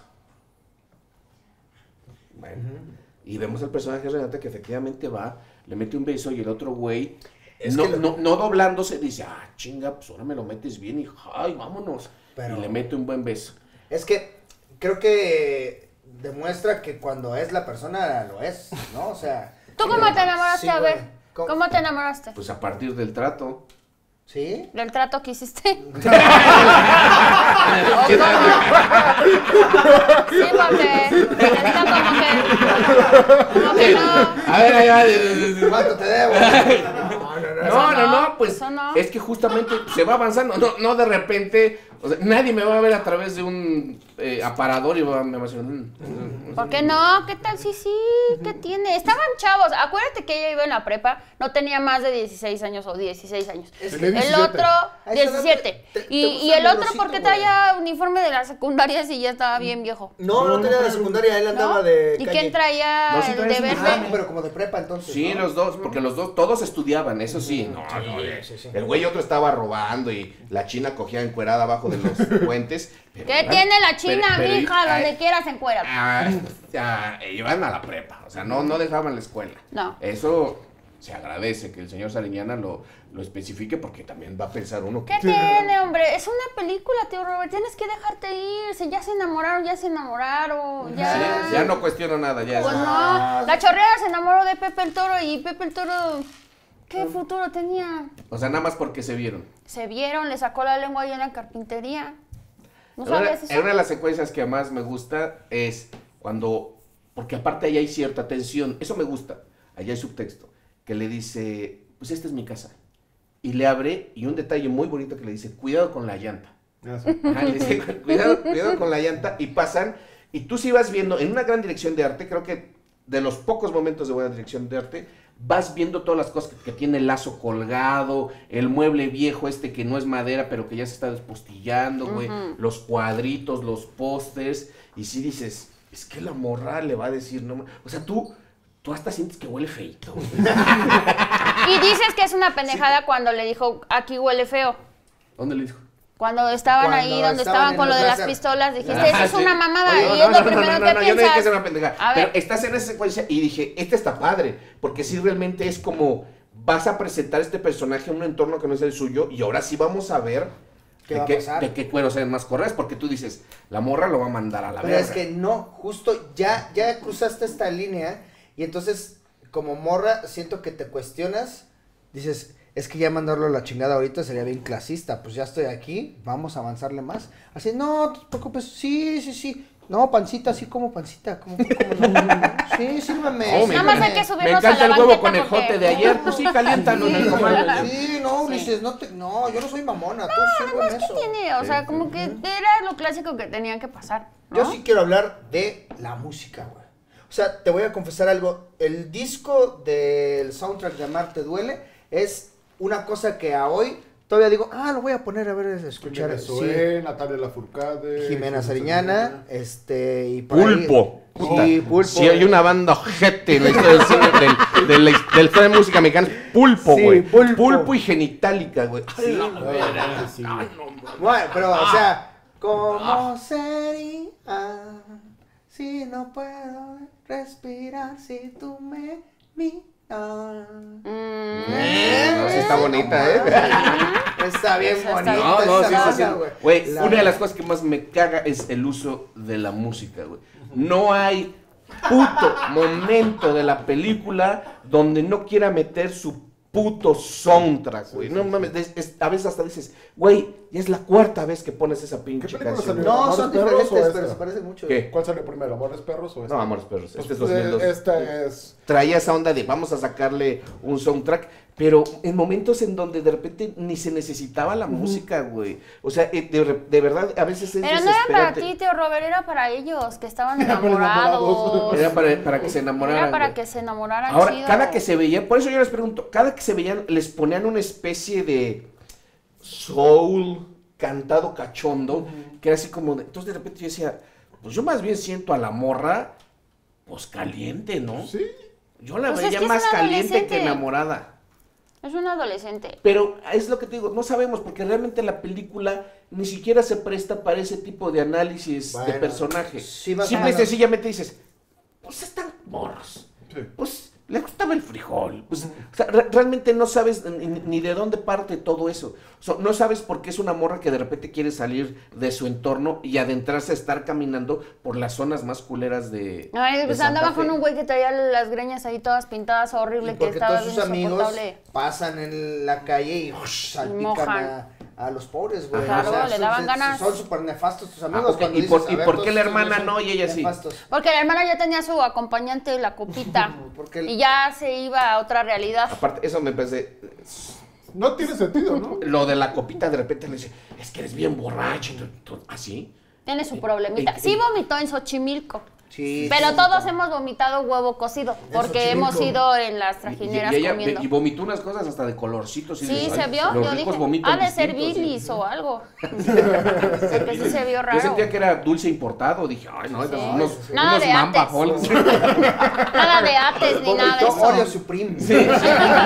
A: Bueno, y vemos al personaje de Renata que efectivamente va, le mete un beso y el otro güey
C: Es
A: no,
C: que lo-
A: no, no doblándose, dice, ah, chinga, pues ahora me lo metes bien y ay, vámonos.
C: Pero-
A: Y le mete un buen beso.
C: Es que creo que demuestra que cuando es la persona lo es, ¿no? O sea.
D: ¿Tú cómo te enamoraste?
C: Sí,
D: A
C: güey.
D: ver,
C: ¿Cómo?
D: ¿cómo te enamoraste?
A: Pues a partir del trato.
C: ¿Sí?
D: ¿Del trato que hiciste? Sí, porque te diga como que, como que no.
A: A ver, ahí va.
C: ¿Cuánto te debo? No, no, no.
A: No, no,
D: no,
A: no, pues
D: eso no.
A: es que justamente se va avanzando, no, no de repente, o sea, nadie me va a ver a través de un eh, aparador y va, me va a decir, mm,
D: ¿Por qué no? ¿Qué tal? Sí, sí, ¿qué tiene? Estaban chavos. Acuérdate que ella iba en la prepa, no tenía más de dieciséis años o dieciséis años.
C: Es
E: que-
D: El
E: diecisiete.
D: otro,
C: A esa edad
D: diecisiete.
C: te- te-
D: Y,
C: te
D: y
C: gusta
D: el
C: el
D: otro,
C: olorcito,
D: ¿por qué
C: güey.
D: traía uniforme de la secundaria si ya estaba bien viejo?
C: No, no tenía de secundaria, él andaba
D: ¿No?
C: de.
D: ¿Y
C: calle.
D: quién traía
A: No, sí
D: el
A: traía
D: de
A: su
D: verde?
C: Ah, pero como de prepa entonces.
A: sí,
C: ¿no?
A: los dos, porque los dos, todos estudiaban, eso sí, no,
C: Sí,
A: no, eh,
C: sí, sí.
A: el güey otro estaba robando y la china cogía encuerada abajo de los puentes. pero
D: ¿Qué
A: iban-
D: tiene la China,
A: pero- pero-
D: mija?
A: ay,
D: Donde quieras encuera.
A: ah, ah, iban a la prepa, o sea, no, no dejaban la escuela.
D: No.
A: Eso se agradece que el señor Sariñana lo, lo especifique porque también va a pensar uno que...
D: ¿Qué tiene, hombre? Es una película, tío Robert. Tienes que dejarte ir. Si ya se enamoraron, ya se enamoraron. Ya,
A: Sí, ya no cuestiono nada, ya
D: Pues
A: es-
D: no. La chorreada se enamoró de Pepe el Toro y Pepe el Toro, ¿qué futuro tenía?
A: O sea, nada más porque se vieron.
D: Se vieron, le sacó la lengua ahí en la carpintería. ¿No
A: En una,
D: sabías eso?
A: en una de las secuencias que más me gusta es cuando, porque aparte ahí hay cierta tensión, eso me gusta, allá hay subtexto, que le dice, pues esta es mi casa. Y le abre, y un detalle muy bonito que le dice, cuidado con la llanta.
E: Ya sé.
A: Ajá, le dice, cuidado, cuidado con la llanta, y pasan, y tú sí vas viendo, en una gran dirección de arte, creo que de los pocos momentos de buena dirección de arte, vas viendo todas las cosas que, que tiene el lazo colgado, el mueble viejo este que no es madera, pero que ya se está despostillando, güey, los cuadritos, los pósters, y sí dices, es que la morra le va a decir, no, ma-". O sea, tú, tú hasta sientes que huele feito. güey.
D: Y dices que es una pendejada cuando le dijo, aquí huele feo.
A: ¿Dónde le dijo?
D: Cuando estaban
C: Cuando
D: ahí, donde
C: estaban
D: estaban
C: en
D: con lo
C: el
D: de las
C: láser.
D: pistolas, dijiste,
A: Ajá,
D: eso es
A: sí.
D: una mamada.
A: Oye,
D: y
A: no,
D: es
A: no,
D: lo
A: no,
D: primero
A: no, no,
D: que
A: no, yo no dije
D: piensas.
A: que sea una pendejada.
D: A
A: Pero
D: ver.
A: estás en esa secuencia y dije, este está padre, porque sí realmente es como, vas a presentar este personaje en un entorno que no es el suyo, y ahora sí vamos a ver
C: ¿Qué
A: de
C: va a
A: qué,
C: pasar?
A: de qué cuero sean más correas, porque tú dices, la morra lo va a mandar a la
C: Pero
A: verga.
C: es que no, justo ya, ya cruzaste esta línea y entonces como morra siento que te cuestionas, dices, es que ya mandarlo a la chingada ahorita sería bien clasista, pues ya estoy aquí, vamos a avanzarle más. Así, no, no te preocupes, sí, sí, sí, no, pancita, sí como pancita, como, como no, sí, sírvame.
A: Oh, me
D: Nada más
A: encanta-
D: hay que
A: Me
D: subirnos
A: encanta
D: a
A: el
D: la
A: huevo
D: banqueta
A: con el
D: porque-
A: jote de ayer, pues sí, caliéntalo en el comal.
C: Sí, no,
D: Sí.
C: Ulises, no te, no, yo no soy mamona, tú sírveme
D: Además,
C: eso.
D: ¿qué tiene? O sea, como que era lo clásico que tenían que pasar, ¿no?
C: Yo sí quiero hablar de la música, güey. O sea, te voy a confesar algo. El disco del soundtrack de Amarte Duele es una cosa que a hoy todavía digo, ah, lo voy a poner a ver, a escuchar.
E: Jimena
C: Sí.
E: Zoé, Natalia Lafourcade.
C: Jimena Sariñana, este, y por ahí-
A: Pulpo. Puta.
C: Sí, Pulpo.
A: Si hay una banda ojete en la historia del cine, del, de la, de la historia de música mexicana, es Pulpo,
C: Sí,
A: güey.
C: Pulpo.
A: y Genitalica, güey.
C: Sí,
A: A la
C: güey.
A: verga.
E: Sí.
A: Ay, no, mames.
C: Bueno, pero, o sea,
A: Ah.
C: ¿cómo sería si no puedo respirar si tú me miras?
D: Mm.
C: ¿Eh?
A: No, sí está bonita, ¿eh?
C: Está bien
D: Esa está
C: bonita.
D: bien.
A: No, no,
C: esa
A: sí, sí,
C: cosa,
A: sí.
C: güey.
A: Güey,
C: La-
A: una de las cosas que más me caga es el uso de la música, güey. No hay puto momento de la película donde no quiera meter su puto soundtrack, güey. No mames, es- es- a veces hasta dices, güey, ya es la cuarta vez que pones esa pinche
E: película
A: canción.
E: salió?
A: güey.
C: No,
E: ¿Amores
C: son
E: Perros o
C: diferentes,
E: esta?
C: pero se parecen mucho.
A: ¿Qué?
E: ¿Cuál salió primero, Amores Perros o esta?
A: No, Amores Perros,
E: Pues,
A: este es
E: pues,
A: dos mil dos.
E: Esta es...
A: Traía esa onda de vamos a sacarle un soundtrack, pero en momentos en donde de repente ni se necesitaba la música, güey. O sea, eh, de, re- de verdad, a veces es
D: Pero no era para
A: desesperante.
D: ti, tío Robert, era para ellos, que estaban
E: Era para
D: enamorados.
E: enamorados.
A: Era para, para que se enamoraran.
D: Era para
A: güey.
D: que se enamoraran
A: Ahora,
D: chido.
A: cada que se veía, por eso yo les pregunto, cada que se veían, les ponían una especie de soul cantado cachondo, que era así como de, entonces de repente yo decía, pues yo más bien siento a la morra, pues caliente, ¿no?
E: Sí.
A: Yo la
D: Pues es
A: veía
D: que es
A: más
D: una
A: caliente que
D: adolescente.
A: enamorada.
D: Es un adolescente.
A: Pero es lo que te digo, no sabemos, porque realmente la película ni siquiera se presta para ese tipo de análisis de
C: Bueno,
A: personaje.
C: sí, más o
A: Simple y
C: menos.
A: sencillamente dices, pues están morros.
E: Sí.
A: Pues Le gustaba el frijol. Pues, o sea, re realmente no sabes ni, ni de dónde parte todo eso. O sea, no sabes por qué es una morra que de repente quiere salir de su entorno y adentrarse a estar caminando por las zonas más culeras de.
D: Ay, pues
A: de
D: andaba
A: Santa Fe.
D: con un güey que traía las greñas ahí todas pintadas, horrible, que
C: Porque
D: estaba
C: todos
D: bien
C: sus amigos
D: insoportable.
C: pasan en la calle y ush, salpican
D: mojan.
C: a, a los pobres, güey.
D: Claro, le
C: son-
D: daban
C: son-
D: ganas.
C: Son súper nefastos tus
A: Ah,
C: amigos.
A: ok.
C: cuando
A: ¿Y,
C: dices,
A: por,
C: a
A: ¿y
C: ver,
A: por qué
C: todos
A: la
C: estos
A: hermana
C: güeyes
A: no
C: son
A: y ella sí?
C: nefastos.
D: Porque la hermana ya tenía su acompañante, la copita,
C: Porque el-
D: y ya se iba a otra realidad.
A: Aparte, eso me parece.
E: No tiene sentido, ¿no?
A: Lo de la copita de repente le dice, es que eres bien borracho. ¿Así?
D: Tiene su problemita.
A: eh,
D: Sí
A: eh.
D: vomitó en Xochimilco.
C: Sí,
D: Pero
C: sí,
D: todos
C: sí.
D: hemos vomitado huevo cocido, porque
C: Xochimilco.
D: hemos ido en las
A: Y,
D: trajineras
A: y ella
D: comiendo.
A: y vomitó unas cosas hasta de colorcitos. y
D: Sí,
A: dices,
D: se
A: "Ay,
D: vio.
A: Los
D: Yo
A: ricos
D: dije,
A: vomitan
D: ha de ser
A: distinto", sí.
D: bilis o algo. Porque sí se vio raro.
A: Yo sentía que era dulce importado. Dije, ay, no,
D: Sí.
A: unos,
D: Nada
A: unos
D: de
A: mamba
D: ates.
A: balls.
D: Nada de ates ni nada de
C: Vomitó Oreo
D: eso.
C: Supreme.
A: Sí, sí,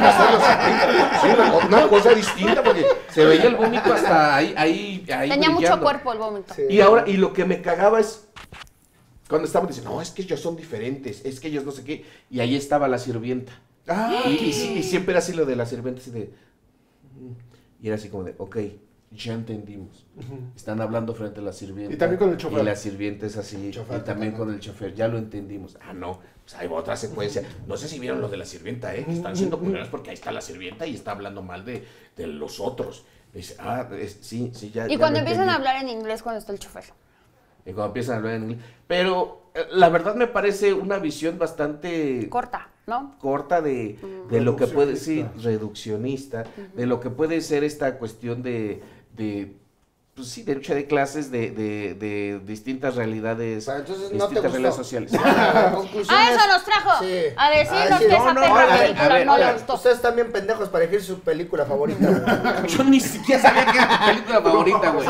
A: sí, una, una cosa distinta porque se veía el vómito hasta ahí, ahí, ahí
D: Tenía mucho
A: brillando.
D: cuerpo el vómito.
C: Sí.
A: Y ahora, y lo que me cagaba es cuando estaban diciendo, no, es que ellos son diferentes, es que ellos no sé qué, y ahí estaba la sirvienta.
E: Ah,
A: Y, y, sí, y siempre era así lo de la sirvienta, así de, mm, y era así como de, ok, ya entendimos. Están hablando frente a la sirvienta.
E: Y también con el chofer.
A: Y la sirvienta es así,
C: Chofer
A: y también
C: también.
A: con el chofer, ya lo entendimos. Ah, no, pues ahí va otra secuencia. No sé si vieron lo de la sirvienta, ¿eh? Que están siendo culeros porque ahí está la sirvienta y está hablando mal de, de los otros. Dice, ah, es- sí, sí, ya.
D: Y
A: ya
D: cuando
A: lo
D: empiezan
A: entendí.
D: a hablar en inglés cuando está el chofer.
A: Y cuando empiezan a hablar en inglés. Pero eh, la verdad me parece una visión bastante
D: Corta, ¿no?
A: corta de, de lo que puede ser
E: Reduccionista.
A: reduccionista, de lo que puede ser esta cuestión de, de pues sí, de lucha de clases, de, de, de distintas realidades,
C: Pero entonces no te
A: distintas
C: gustó.
A: realidades sociales.
C: La conclusión
D: A eso
C: es-
D: nos trajo.
C: Sí.
D: A decirnos
C: Ah, sí.
D: que esa
C: No, no,
D: perra
C: a ver,
D: película
A: a ver,
D: no
A: a
D: le
A: ver.
D: gustó.
C: Ustedes están bien pendejos para elegir su película favorita. güey.
A: Yo ni siquiera sabía que era mi película favorita, güey.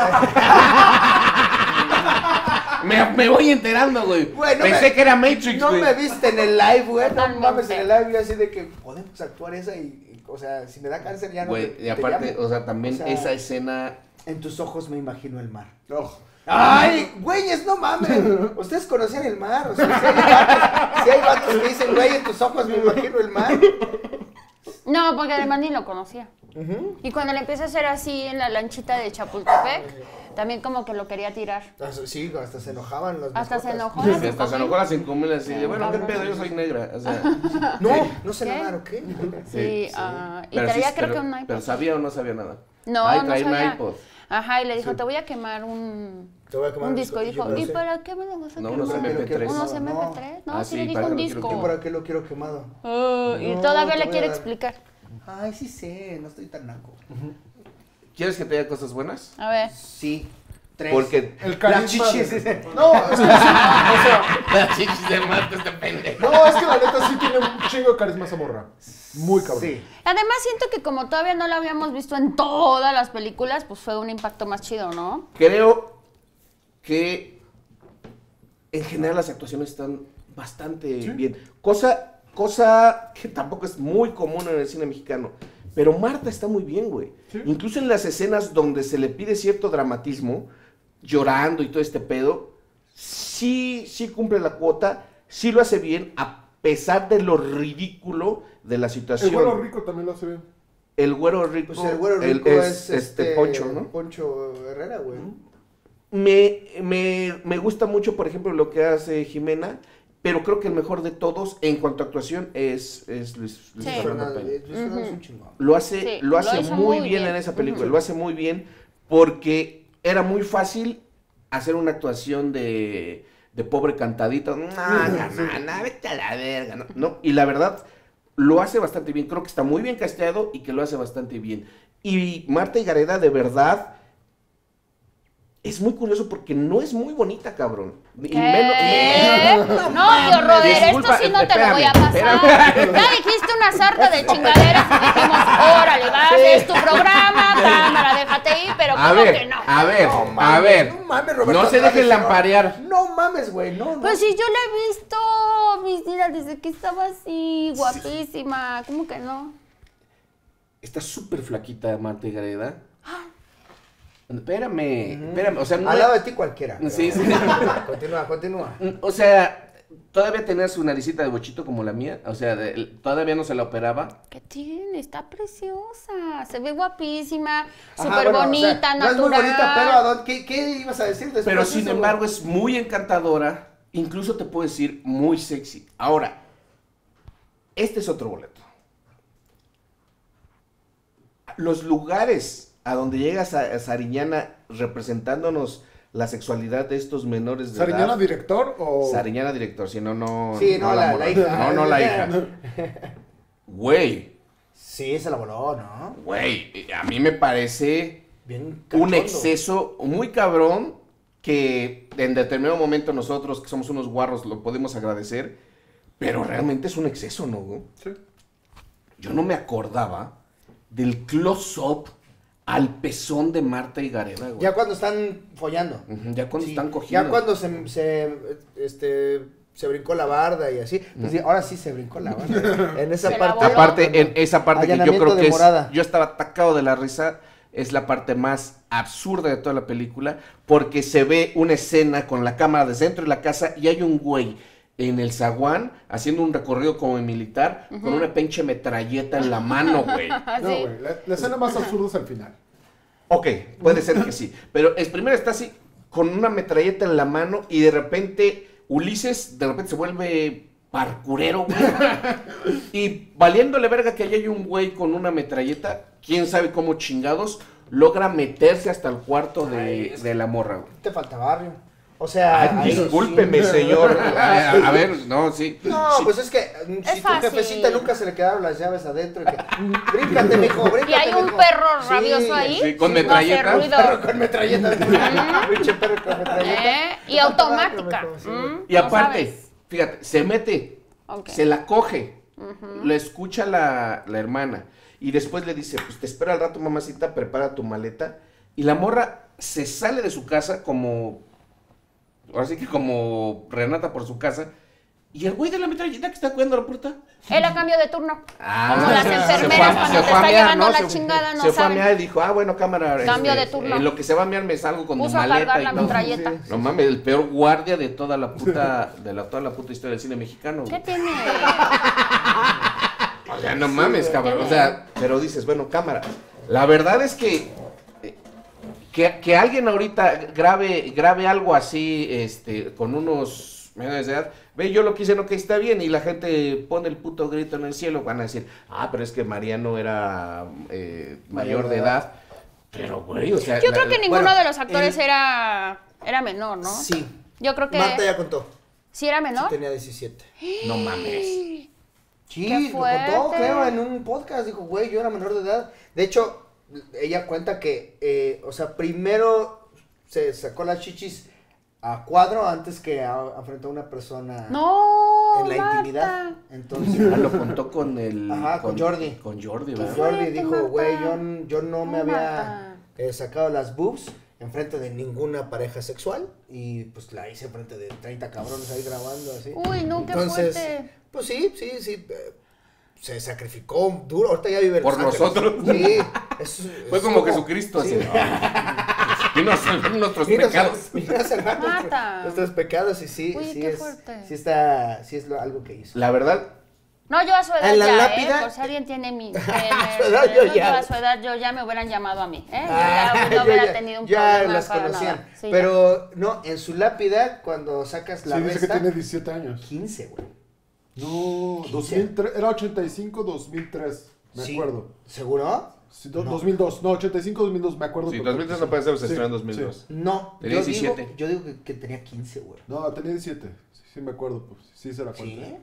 A: me, me voy enterando, güey.
C: Güey, no
A: Pensé
C: me-
A: que era Matrix,
C: No
A: güey.
C: me viste en el live, güey. No
D: Totalmente.
C: mames en el live, yo así de que podemos actuar esa y, y, o sea, si me da cáncer ya no
A: Güey,
C: te-
A: y
C: te
A: aparte,
C: llamo.
A: o sea, también
C: O sea,
A: esa escena.
C: En tus ojos me imagino el mar.
E: oh.
C: ¡Ay, güeyes, no mames! Ustedes conocían el mar. O sea, si hay vatos, si hay vatos que dicen, güey, en tus ojos me imagino el mar.
D: No, porque además ni lo conocía. Y cuando le empieza a hacer así en la lanchita de Chapultepec, también como que lo quería tirar.
C: Hasta- Sí, hasta se enojaban los
D: Hasta se
C: mascotas.
D: enojó.
A: Sí,
D: así
A: hasta se
D: como-
A: enojó las encomiendas así de, bueno, ¿qué
D: Cabrón.
A: pedo? Yo soy negra. O sea,
C: No, no se
D: ¿Qué?
C: enojaron, ¿qué?
D: Sí, ah, y
A: Pero
D: traía
A: sí,
D: creo
A: pero-
D: que un iPod.
A: Pero sabía o no sabía nada.
D: No,
A: Ay,
D: no
A: traía un
D: sabía.
A: iPod.
D: Ajá, y le dijo,
E: Sí.
D: te voy a quemar un,
C: Te voy a quemar
D: un
C: un
D: disco. Y
C: disco,
D: dijo,
C: yo
D: ¿y
C: sé.
D: para qué me lo vas a
A: No,
D: quemar?
A: unos M P tres.
D: ¿Unos
C: No.
D: M P tres? No,
A: Ah,
D: sí,
A: sí,
D: le dijo
A: para
D: un
A: que lo quiero
D: disco.
C: ¿Qué para qué lo quiero quemado?
D: Ah, y
C: No,
D: todavía
C: te
D: le
C: voy
D: quiere
C: a dar-
D: explicar.
C: Ay, sí sé, no estoy tan naco.
A: ¿Quieres que te diga cosas buenas?
D: A ver.
C: Sí, tres.
A: Porque
E: El
C: Las
E: carisma.
C: chichis.
E: de- No, es que sí, o sea,
A: la chichis de Marta este pendejo.
E: no, es que la neta sí tiene un chingo de carisma esa morra. Muy cabrón.
C: Sí.
D: Además siento que como todavía no la habíamos visto en todas las películas, pues fue un impacto más chido, ¿no?
A: Creo que en general las actuaciones están bastante bien. Cosa, cosa que tampoco es muy común en el cine mexicano. Pero Marta está muy bien, güey.
E: Sí.
A: Incluso en las escenas donde se le pide cierto dramatismo, llorando y todo este pedo, sí, sí cumple la cuota, sí lo hace bien, a pesar de lo ridículo de la situación.
E: El güero rico también lo hace bien.
A: El güero rico,
C: Pues el güero
A: el-
C: rico es,
A: este Poncho, ¿no?
C: Poncho Herrera, güey.
A: Me, me, me gusta mucho, por ejemplo, lo que hace Jimena, pero creo que el mejor de todos en cuanto a actuación es, es Luis, Luis
D: Sí.
A: Fernando
C: Fernando,
A: Peña.
C: eh, Luis Fernando es un chingón.
A: Lo hace,
D: Sí,
A: lo
D: lo
A: hace
D: hizo
A: muy
D: muy
A: bien,
D: bien.
A: en esa película, lo hace muy bien porque era muy fácil hacer una actuación de, de pobre cantadito. No, no, no, no, vete a la verga. No, no, y la verdad, lo hace bastante bien. Creo que está muy bien casteado y que lo hace bastante bien. Y Marta Higareda, de verdad, es muy curioso porque no es muy bonita, cabrón. Y
D: ¿Qué?
A: menos-
D: No, tío Roder, esto
A: Disculpa,
D: sí no te lo
A: espérame,
D: voy a pasar. Ya dijiste una sarta de chingaderas y dijimos, órale, vas, es tu programa, cámara, déjate ir, pero
A: A
D: ¿cómo
A: ver,
D: que no?
A: a ver,
C: No
A: a
C: mames,
A: ver.
C: No mames, Roberto.
A: No se
C: Andrade,
A: dejen
C: no.
A: lamparear.
C: No mames, güey, no, no.
D: Pues si yo la he visto, mis mira, desde que estaba así, guapísima, ¿cómo que no?
A: Está súper flaquita Marta Higareda. Espérame, espérame, o sea, no
C: Al
A: es-
C: lado de ti cualquiera.
A: Sí, sí.
C: Continúa, continúa.
A: O sea, todavía tenía su naricita de bochito como la mía, o sea, de, todavía no se la operaba.
D: ¿Qué tiene? Está preciosa, se ve guapísima,
C: Ajá,
D: súper
C: bueno,
D: bonita,
C: o sea,
D: natural.
C: No es muy bonita, pero ¿a dónde- ¿qué, qué ibas a decir después?
A: Pero
C: de
A: sin
C: eso,
A: embargo
C: güey?
A: es muy encantadora, incluso te puedo decir muy sexy. Ahora, este es otro boleto. Los lugares a donde llega Sa- Sariñana representándonos la sexualidad de estos menores de
E: ¿Sariñana
A: edad.
E: director o...?
A: Sariñana director, si no, no...
C: Sí, no, la-
A: morra.
C: la hija.
A: No, no la hija. Güey,
C: Sí, se la voló, ¿no?
A: güey, a mí me parece
C: Bien
A: un
C: cachondo.
A: exceso muy cabrón que en determinado momento nosotros, que somos unos guarros, lo podemos agradecer, pero realmente es un exceso, ¿no, güey?
E: Sí.
A: Yo no me acordaba del close-up al pezón de Marta y Gareda, güey.
C: Ya cuando están follando.
A: Ujú, ya cuando
C: Sí,
A: están cogiendo.
C: Ya cuando se, se, este, se brincó la barda y así. Pues sí, ahora sí se brincó la barda. En esa
D: Se la
C: parte.
D: voló.
A: Aparte, en esa parte que yo
C: Allanamiento
A: creo
C: de
A: que es,
C: morada.
A: yo estaba atacado de la risa, es la parte más absurda de toda la película, porque se ve una escena con la cámara desde dentro de la casa y hay un güey en el zaguán haciendo un recorrido como militar con una pinche metralleta en la mano, güey.
D: Ah,
E: No,
D: sí.
E: güey, la, la escena más absurda es al final.
A: Ok, puede ser que sí, pero es primero está así con una metralleta en la mano y de repente Ulises de repente se vuelve parkurero, güey. Y valiéndole verga que allá hay un güey con una metralleta, quién sabe cómo chingados, logra meterse hasta el cuarto de, de la morra, güey.
C: Te falta barrio. O sea.
A: Ay,
C: ahí
A: discúlpeme,
C: sí.
A: señor. A, a ver, no, sí.
C: No,
A: Sí.
C: pues es que mm, si
D: Es
C: tu
D: fácil.
C: jefecita nunca se le quedaron las llaves adentro y que. Bríncate, mijo, bríncate.
D: Y hay un
C: mijo".
D: perro
C: Sí,
D: rabioso ahí.
A: sí, con
D: no
A: metralleta.
D: hace ruido.
C: Perro con metralleta. Pinche perro con metralleta.
D: ¿Eh? Y
C: Te falta
D: automática.
C: barrio, mijo, sí,
D: Mm,
A: Y
D: no
A: aparte,
D: sabes.
A: fíjate, se mete,
D: Ok.
A: se la coge, la escucha la, la hermana y después le dice, pues te espero al rato, mamacita, prepara tu maleta. Y la morra se sale de su casa como, ahora sí que como Renata por su casa. Y el güey de la metralleta que está cuidando la puerta.
D: Él a cambio de turno.
A: Ah,
D: Como las
A: se-
D: enfermeras
A: se fue a-
D: cuando
A: se
D: te
A: fue a
D: está
A: mear,
D: llevando
A: ¿no?
D: la
A: Se-
D: chingada, no
A: Se fue a
D: saben.
A: mear y dijo, ah, bueno, cámara.
D: Cambio
A: este,
D: de turno.
A: En lo que se va a mear me salgo con mi
D: Puso a
A: maleta
D: cargar
A: y
D: la
A: todo.
D: metralleta.
C: Sí, sí.
A: No mames, el peor guardia de toda la puta, de la, toda la puta historia del cine mexicano.
D: ¿Qué
A: güey.
D: tiene?
A: O sea, no mames, cabrón. O sea, pero dices, bueno, cámara. La verdad es que eh, que, que alguien ahorita grabe, grabe algo así, este, con unos menores de edad, ve, yo lo quise, no, que está bien, y la gente pone el puto grito en el cielo, van a decir, ah, pero es que Mariano era eh, mayor de edad. Pero, güey, o sea.
D: Yo
A: la-
D: creo que ninguno
C: bueno,
D: de los actores
C: el-
D: era, era menor, ¿no?
C: Sí.
D: Yo creo que
C: Marta ya contó.
D: sí era
C: Sí
D: menor.
C: tenía diecisiete.
A: No mames.
C: Sí,
D: ¡Qué
C: lo contó,
D: fuerte!
C: creo, en un podcast. Dijo, güey, yo era menor de edad. De hecho, ella cuenta que, eh, o sea, primero se sacó las chichis a cuadro antes que a, afrontó a una persona
D: No,
C: en la
D: Marta.
C: intimidad. Entonces,
A: Ah, lo contó con el.
C: Ajá, con Jordi.
A: Con Jordi,
C: pues
A: ¿verdad?
C: Jordi
D: fuerte,
C: dijo,
D: Marta.
C: güey, yo, n- yo no me
D: No,
C: había
D: Marta.
C: eh, sacado las boobs enfrente de ninguna pareja sexual. Y pues la hice enfrente de treinta cabrones ahí grabando así.
D: Uy, no, qué
C: Entonces,
D: fuerte.
C: pues sí, sí, sí. eh, se sacrificó duro. Ahorita ya vive en
A: Por
C: Los Ángeles.
A: nosotros.
C: Sí. es-
A: Fue
C: es
A: como Jesucristo,
C: sí.
A: así. Vino a salvar nuestros
C: Vino a
A: pecados.
C: sal- vino a salvar nuestros-
D: Mata.
C: nuestros pecados y sí,
D: Uy,
C: sí
D: qué
C: es,
D: fuerte.
C: sí está, sí es lo- algo que hizo.
A: La verdad,
D: No, yo a su edad
C: En la
D: ya,
C: lápida-
D: ¿eh? Por si alguien tiene mi... tiene-
C: A su edad yo
D: yo
C: ya.
D: a su edad yo ya me hubieran llamado a mí, ¿eh? Yo
C: Ah,
D: ya no
C: yo
D: hubiera
C: ya-
D: tenido un
C: ya
D: problema
C: las
D: para
C: conocían.
D: nada. Sí,
C: Pero no, en su lápida, cuando sacas la
E: Sí, dice que
C: resta,
E: tiene diecisiete años.
C: quince, güey.
E: No,
C: quince.
E: dos mil tres, era ochenta y cinco, dos mil tres, me
C: Sí.
E: acuerdo.
C: ¿Seguro?
E: Sí, do-
C: No.
E: dos mil dos, no, ochenta y cinco, dos mil dos, me acuerdo.
A: sí,
E: perfecto.
A: dos mil tres no puede ser, se
E: Sí,
A: estrenó en dos mil dos.
E: sí.
C: No,
A: Tenía
C: yo digo,
A: diecisiete.
C: yo digo que, que tenía quince, güey.
E: No, tenía diecisiete, sí, sí me acuerdo, pues, sí se la cuenta.
C: ¿Sí?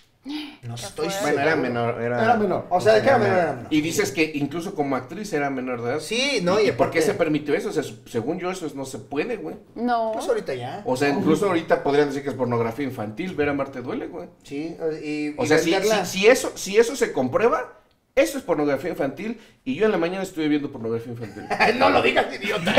C: No
D: Qué
C: estoy
D: fuerte.
C: seguro.
A: Bueno, era menor. Era,
E: Era menor.
C: O sea, de que era menor, era menor.
A: Y dices que incluso como actriz era menor de edad.
C: Sí, no,
A: ¿Y,
C: y
A: y por qué
C: aparte-
A: se permitió eso? O sea, su- según yo, eso es- no se puede, güey.
D: No.
C: Pues ahorita ya.
A: O sea, incluso ahorita podrían decir que es pornografía infantil. Ver a Marte duele, güey.
C: Sí, y,
A: O
C: y
A: sea, si,
C: venderla-
A: si, si eso, si eso se comprueba, eso es pornografía infantil. Y yo en la mañana estuve viendo pornografía infantil.
C: no lo digas, idiota.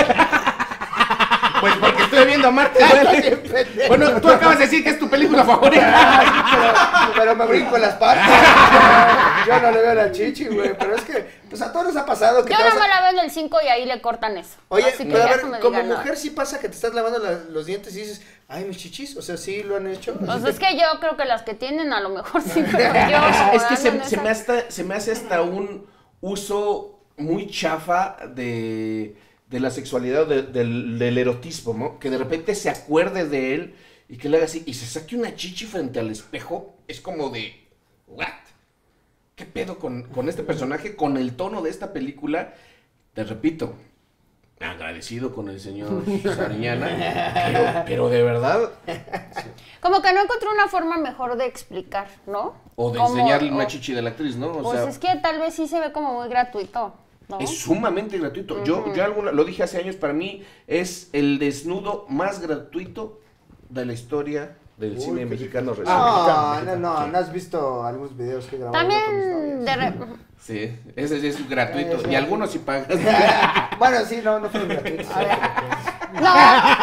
A: Pues porque estoy viendo a Marte duele. Bueno, tú acabas de decir que es tu película favorita.
C: pero, pero me brinco las patas. Yo no le veo la chichi, güey. Pero es que Pues a todos nos ha pasado que
D: Yo
C: te
D: no
C: vas a...
D: me la veo en el cinco y ahí le cortan eso.
C: Oye,
D: Así que
C: pero a
D: ya
C: ver,
D: no me
C: como
D: digan nada.
C: mujer sí pasa que te estás lavando la- los dientes y dices, ay, mis chichis, o sea, sí lo han hecho.
D: Pues es que yo creo que las que tienen a lo mejor sí, pero yo...
A: Es que se,
D: ando en
A: se
D: esa.
A: me hasta, se me hace hasta un uso muy chafa de, de la sexualidad, de- del, del erotismo, ¿no? Que de repente se acuerde de él y que le haga así y se saque una chichi frente al espejo. Es como de, ¿what? ¿Qué pedo con, con este personaje? Con el tono de esta película, te repito, agradecido con el señor Sariñana, pero, pero de verdad,
D: Como que no encontré una forma mejor de explicar, ¿no?
A: o de
D: Como-
A: enseñarle una
D: o-
A: chichi de la actriz, ¿no? O
D: Pues
A: sea,
D: es que tal vez sí se ve como muy gratuito, ¿no?
A: es sumamente gratuito. Yo, yo alguna, lo dije hace años, para mí es el desnudo más gratuito de la historia del
E: Uy,
A: cine
E: qué
A: mexicano
E: difícil.
A: reciente.
C: No,
E: mexicano,
C: no, no,
A: sí.
C: ¿no has visto algunos videos que grabamos
D: También de re-
A: Sí, ese sí es gratuito.
C: Eh, sí.
A: Y algunos sí pagan.
C: Bueno, sí, no, no fueron gratuitos.
D: No.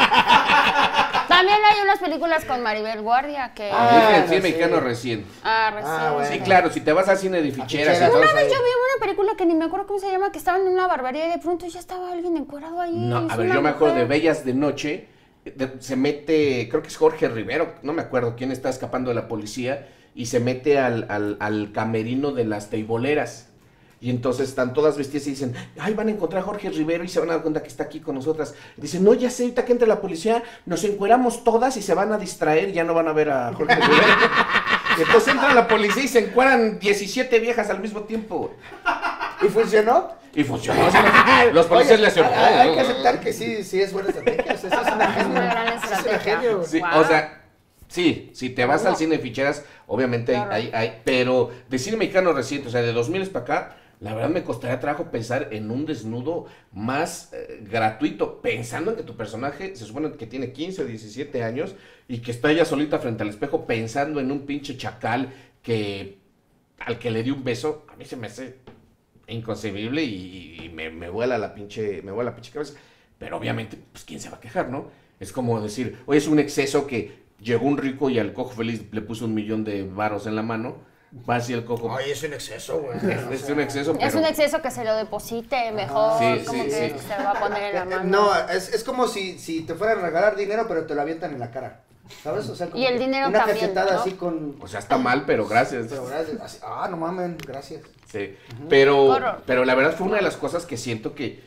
D: También hay unas películas con Maribel Guardia que...
C: Ah,
A: Dije el
C: no,
A: cine
C: sí.
A: mexicano recién.
D: Ah, recién.
C: Ah, bueno.
A: Sí, claro, si te vas al cine de ficheras y
C: ficheras.
A: todo
D: Una
A: eso
D: vez
A: ahí-
D: yo vi una película que ni me acuerdo cómo se llama, que estaba en una barbería y de pronto ya estaba alguien encuerado ahí.
A: No,
D: es
A: a ver,
D: una
A: yo me acuerdo de
D: mujer.
A: Bellas de Noche. de- se mete, creo que es Jorge Rivero, no me acuerdo quién está escapando de la policía, y se mete al, al, al camerino de las teiboleras. Y entonces están todas vestidas y dicen, ay, van a encontrar a Jorge Rivero y se van a dar cuenta que está aquí con nosotras. Dicen, no, ya sé, ahorita que entre la policía, nos encueramos todas y se van a distraer y ya no van a ver a Jorge Rivero. Y entonces entra la policía y se encueran diecisiete viejas al mismo tiempo.
C: ¿Y funcionó?
A: Y funcionó. Los policías
C: Oye,
A: le hacen...
C: hay, hay que aceptar que sí, sí es buena estrategia. O sea, eso es una
D: Es
C: genio.
D: una gran
C: Eso es una
D: estrategia.
C: genio.
A: Sí,
D: Wow.
A: o sea, sí, si te vas
D: Claro.
A: al cine de ficheras, obviamente hay,
D: Claro.
A: hay, hay, pero de cine mexicano reciente, o sea, de dos mil para acá, la verdad me costaría trabajo pensar en un desnudo más eh, gratuito, pensando en que tu personaje se supone que tiene quince o diecisiete años y que está ella solita frente al espejo pensando en un pinche chacal que al que le dio un beso. A mí se me hace inconcebible y, y me, me vuela la pinche, me vuela la pinche cabeza. Pero obviamente, pues quién se va a quejar, ¿no? Es como decir, oye, es un exceso que llegó un rico y al cojo feliz le puso un millón de varos en la mano. Va así el cojo.
C: Ay, es un exceso, güey.
A: Es un exceso, pero...
D: Es un exceso que se lo deposite mejor,
A: Sí,
D: como
A: sí,
D: que
A: sí.
D: se va a poner en la
C: Eh,
D: mano.
C: No, es, es como si, si te fueran a regalar dinero, pero te lo avientan en la cara. ¿Sabes? O sea, como
D: Y el
C: que
D: dinero
C: una
D: también,
C: cachetada
D: ¿no?
C: así con...
A: O sea, está mal, pero gracias.
C: Pero gracias. Así, ah, no mamen, gracias.
A: Sí. Pero,
D: Horror.
A: pero la verdad fue una de las cosas que siento que,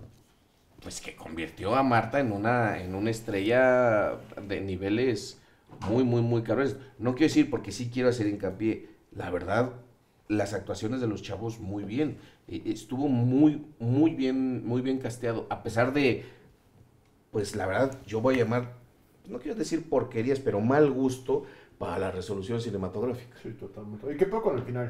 A: pues que convirtió a Marta en una, en una estrella de niveles muy, muy, muy cabrones. No quiero decir, porque sí quiero hacer hincapié, la verdad, las actuaciones de los chavos muy bien. Eh, Estuvo muy, muy bien, muy bien casteado. A pesar de, pues la verdad, yo voy a llamar, no quiero decir porquerías, pero mal gusto para la resolución cinematográfica.
E: Sí, totalmente. ¿Y qué pedo con el final?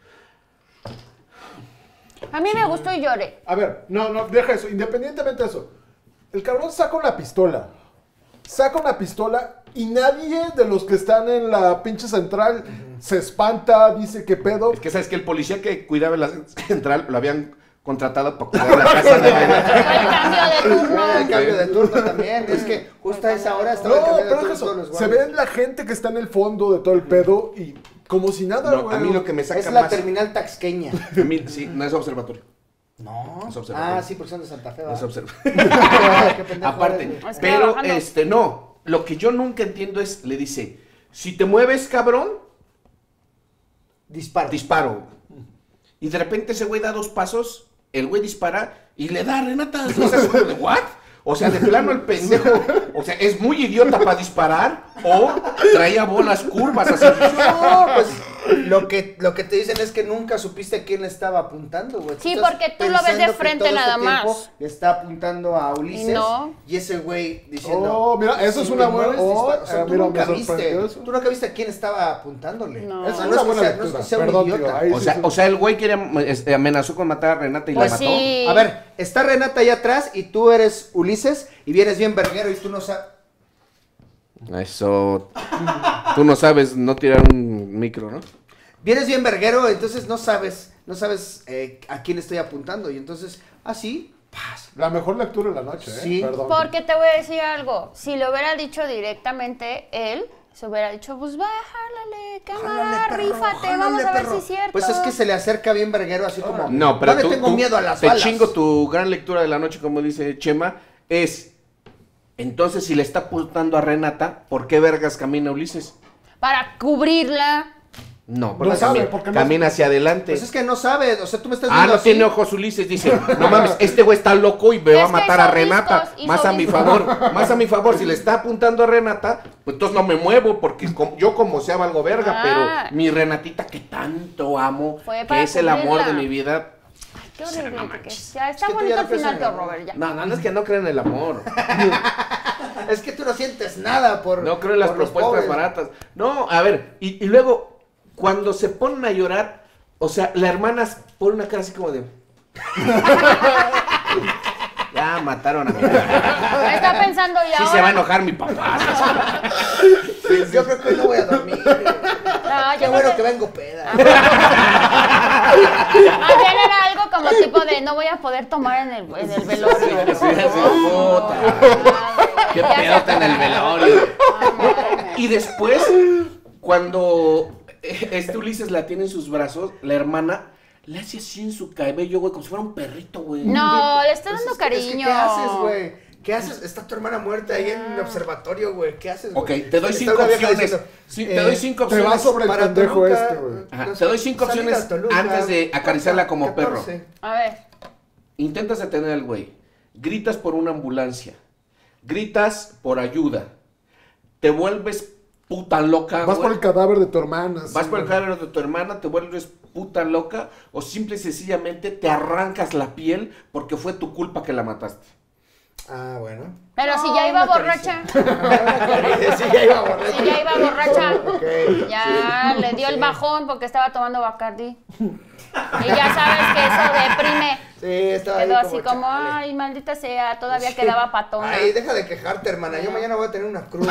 D: A mí me gustó y lloré.
E: A ver, no, no, deja eso. Independientemente de eso, el cabrón saca una pistola. Saca una pistola y nadie de los que están en la pinche central se espanta, dice qué pedo.
A: Es que sabes que el policía que cuidaba la central lo habían contratado para cuidar la casa de Reina.
D: Fue el cambio de turno.
C: El cambio de turno también. Es que justo a esa hora estaba el
E: No,
C: cambio de
E: pero
C: turno
E: es
C: todos
E: eso.
C: los
E: Se
C: guardias.
E: ve la gente que está en el fondo de todo el pedo y como si nada,
A: No,
E: güey.
A: a mí lo que me saca
C: Es la
A: más...
C: terminal taxqueña.
A: a mí- sí, no es observatorio.
C: No.
A: Es observatorio.
C: Ah, sí, porque son de Santa Fe,
A: Es
C: ¿verdad?
A: observatorio.
C: Qué pendejo
A: Aparte,
C: eres, güey.
D: Es que
A: pero
D: trabajando.
A: este, no. Lo que yo nunca entiendo es, le dice, si te mueves, cabrón,
C: Dispara.
A: disparo. Y de repente ese güey da dos pasos, el güey dispara y le da a Renata. O sea, es como de, ¿what? O sea, de plano el pendejo, o sea, es muy idiota para disparar o traía bolas curvas así.
C: No, pues lo que, lo que te dicen es que nunca supiste a quién le estaba apuntando, güey.
D: Sí,
C: Estás
D: porque tú lo ves de
C: pensando que
D: frente
C: todo este
D: nada
C: tiempo
D: más.
C: Le está apuntando a Ulises.
D: Y no.
C: Y ese güey diciendo.
E: Oh, mira, eso es
C: "Si
E: una
C: me
E: buena-
C: mueves,
E: oh,
C: dispara". O sea,
E: eh,
C: tú
E: mira,
C: nunca
E: me
C: viste.
E: sorprendió eso.
C: Tú nunca viste a quién estaba apuntándole.
D: No.
E: Esa
C: O sea,
E: es
C: no
E: una
C: que
E: buena
C: sea- no es
E: lectura.
C: que sea un
E: Perdón, tío,
C: idiota.
E: ahí
A: O
E: sí,
A: sea,
E: sí.
A: o sea, el güey quería, este, amenazó con matar a Renata y
D: Pues
A: la mató.
D: sí.
C: A ver, está Renata allá atrás y tú eres Ulises y vienes bien verguero y tú no sabes.
A: Eso, tú no sabes no tirar un micro, ¿no?
C: Vienes bien verguero, entonces no sabes, no sabes eh, a quién estoy apuntando. Y entonces, así, paz.
E: La mejor lectura de la noche, ¿eh?
C: Sí.
E: Perdón.
D: Porque te voy a decir algo, si lo hubiera dicho directamente él, Se hubiera dicho, pues va, jálale, cámara,
C: Jálale, perro,
D: rífate,
C: jálale,
D: vamos a ver
C: perro.
D: si es cierto.
C: Pues es que se le acerca bien verguero, así como...
A: No, pero
C: le
A: tú,
C: tengo
A: tú-
C: miedo a las
A: te
C: balas.
A: chingo tu gran lectura de la noche, como dice Chema, es, entonces si le está apuntando a Renata, ¿por qué vergas camina Ulises?
D: Para cubrirla.
A: No, porque
E: No sabe,
A: camina,
E: porque no-
A: camina hacia adelante.
C: Pues es que no sabe, o sea, tú me estás
A: Ah,
C: viendo
A: no
C: así.
A: tiene ojos Ulises, dice, no mames, este güey está loco y me va a
D: Es que
A: matar a
D: hizo
A: Renata.
D: vistos, hizo
A: Más a mi
D: vistos.
A: favor, más a mi favor, si le está apuntando a Renata, pues entonces no me muevo, porque com- yo como sea valgo verga,
D: Ah.
A: pero mi Renatita que tanto amo,
D: Fue
A: que
D: para
A: es el amor de
D: cubrirla.
A: mi vida.
D: Qué horrible.
A: no
D: que
A: manches.
D: ya está
C: Es que tú
D: bonito
C: ya
D: el
C: no crees
D: final,
C: en
D: tío
C: el amor.
D: Robert, ya.
A: No, no, no es que no creo en el amor.
C: Es que tú no sientes nada por
A: No creo en las
C: por los
A: propuestas
C: pobres.
A: baratas. No, a ver, y, y luego, cuando se ponen a llorar, o sea, la hermana pone una cara así como de... Ya mataron a mi hija.
D: Está pensando ya.
A: Sí se va a enojar mi papá.
C: Yo creo que hoy no voy a dormir.
D: No, yo
C: Qué
D: creo
C: bueno
D: que-
C: que vengo peda.
D: Más bien era algo como tipo de no voy a poder tomar en el, en el velorio.
A: Sí,
D: ¿no?
A: sí, sí, puta. Qué
D: Ya se-
A: pedota en el velorio.
D: Ah, mames.
A: Y después, cuando este Ulises la tiene en sus brazos, la hermana le hace así en su cabello, güey, como si fuera un perrito, güey.
D: No, le está
C: Pues
D: dando
C: es que- es que,
D: cariño.
C: ¿qué haces, güey? ¿Qué haces? Está tu hermana muerta ahí en el observatorio, güey. ¿Qué haces, güey?
A: Ok, te doy
C: Está
A: cinco
C: una vieja
A: opciones.
C: diciendo,
A: Sí, te
C: eh,
A: doy cinco
E: Te
A: opciones.
E: vas sobre el
C: para
E: pendejo
C: Toluca,
E: este, güey.
A: Ajá,
C: los-
A: te doy cinco
C: salida
A: opciones
C: a Toluca,
A: antes de acariciarla como perro.
C: catorce.
D: A ver.
A: Intentas detener al güey. Gritas por una ambulancia. Gritas por ayuda. Te vuelves puta loca,
E: Vas por
A: güey.
E: el cadáver de tu hermana.
A: Vas
E: sí,
A: por el
E: güey.
A: cadáver de tu hermana, te vuelves puta loca o simple y sencillamente te arrancas la piel porque fue tu culpa que la mataste.
C: Ah, bueno.
D: Pero si
C: No,
D: ya iba
C: una
D: borracha.
C: Sí, ya iba borracha.
D: Si ya iba borracha.
C: Ok.
D: Ya le dio el bajón porque estaba tomando Bacardi. Y ya sabes que eso deprime.
C: Sí, estaba
D: Quedó
C: ahí
D: así como,
C: chale.
D: ay, maldita sea, todavía
C: Sí.
D: quedaba patona.
C: Ay, deja de quejarte, hermana. Yo mañana voy a tener una cruda.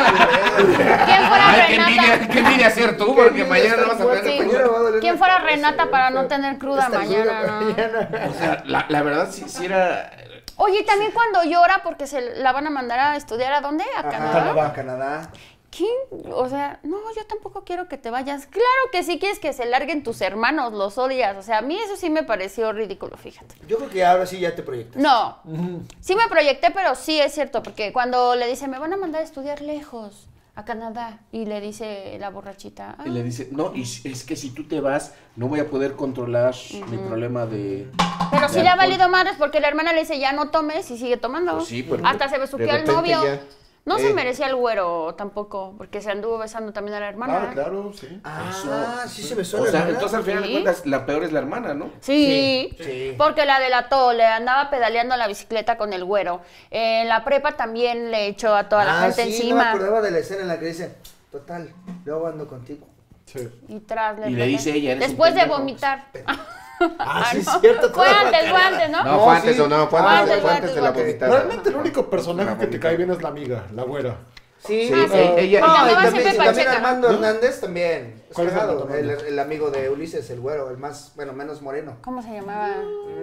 D: ¿Quién fuera
A: Ay, qué
D: Renata?
A: envidia, qué envidia ser tú, porque mañana no vas a
C: ver.
A: tener...
D: Sí.
C: Mañana va a doler
D: ¿Quién
C: la
D: fuera
C: cabeza,
D: Renata
C: güey,
D: para
C: o sea,
D: no tener cruda
C: esta
D: mañana,
C: cruda
D: no?
C: mañana.
A: O sea, la, la verdad sí, sí era...
D: Oye, también cuando llora porque se la van a mandar a estudiar, ¿a dónde? ¿A
C: Ajá,
D: Canadá?
C: Canadá, Canadá.
D: ¿Quién? O sea, no, yo tampoco quiero que te vayas. Claro que sí quieres que se larguen tus hermanos, los odias. O sea, a mí eso sí me pareció ridículo, fíjate.
C: Yo creo que ahora sí ya te proyectas.
D: No, sí me proyecté, pero sí es cierto, porque cuando le dice, me van a mandar a estudiar lejos, a Canadá, y le dice la borrachita, "Ah,
A: Y le dice, no, y si- es que si tú te vas, no voy a poder controlar mi problema de...
D: pero sí
A: de
D: le ha
A: alcohol".
D: valido madres porque la hermana le dice, ya no tomes y sigue tomando.
A: Pues sí, pero
D: hasta se
A: de
D: besuqueó al
A: repente
D: novio.
A: ya,
D: No se
A: eh.
D: merecía el güero tampoco, porque se anduvo besando también a la hermana.
E: Ah, claro, sí.
C: Ah, sí se besó
A: O
C: la
A: sea,
C: hermana.
A: entonces al final de
D: Sí.
A: cuentas, la peor es la hermana, ¿no?
D: Sí,
C: Sí, sí.
D: porque la delató, le andaba pedaleando la bicicleta con el güero. En la prepa también le echó a toda la
C: Ah,
D: gente
C: sí, no me
D: encima.
C: acordaba de la escena en la que dice, total, yo ando contigo.
E: Sí.
D: Y tras
A: Y le
D: pegué.
A: dice ella, "Eres un
D: después de
A: pendejo".
D: vomitar.
C: Ah, sí,
D: no.
C: es cierto.
D: Fue
C: toda
D: antes, fue
C: bacaneada.
D: antes, ¿no?
A: No,
C: No,
A: fue antes
C: sí.
A: o no, fue
D: Fue
A: antes,
D: antes,
A: fue
D: fue
A: antes de la
D: antes.
A: vomitada.
E: Realmente el único personaje que te cae bien es la amiga, la güera.
C: Sí,
A: Sí,
C: ah,
A: sí, ella-
C: No,
D: Y
C: y
D: andaba
C: también,
D: siempre
C: y también
D: pacheca.
C: Armando
E: ¿No?
C: Hernández también. Es
E: ¿Cuál es
C: cagado,
E: Armando
C: el,
E: Hernández?
C: el amigo de Ulises, el güero, el más, bueno, menos moreno.
D: ¿Cómo se llamaba?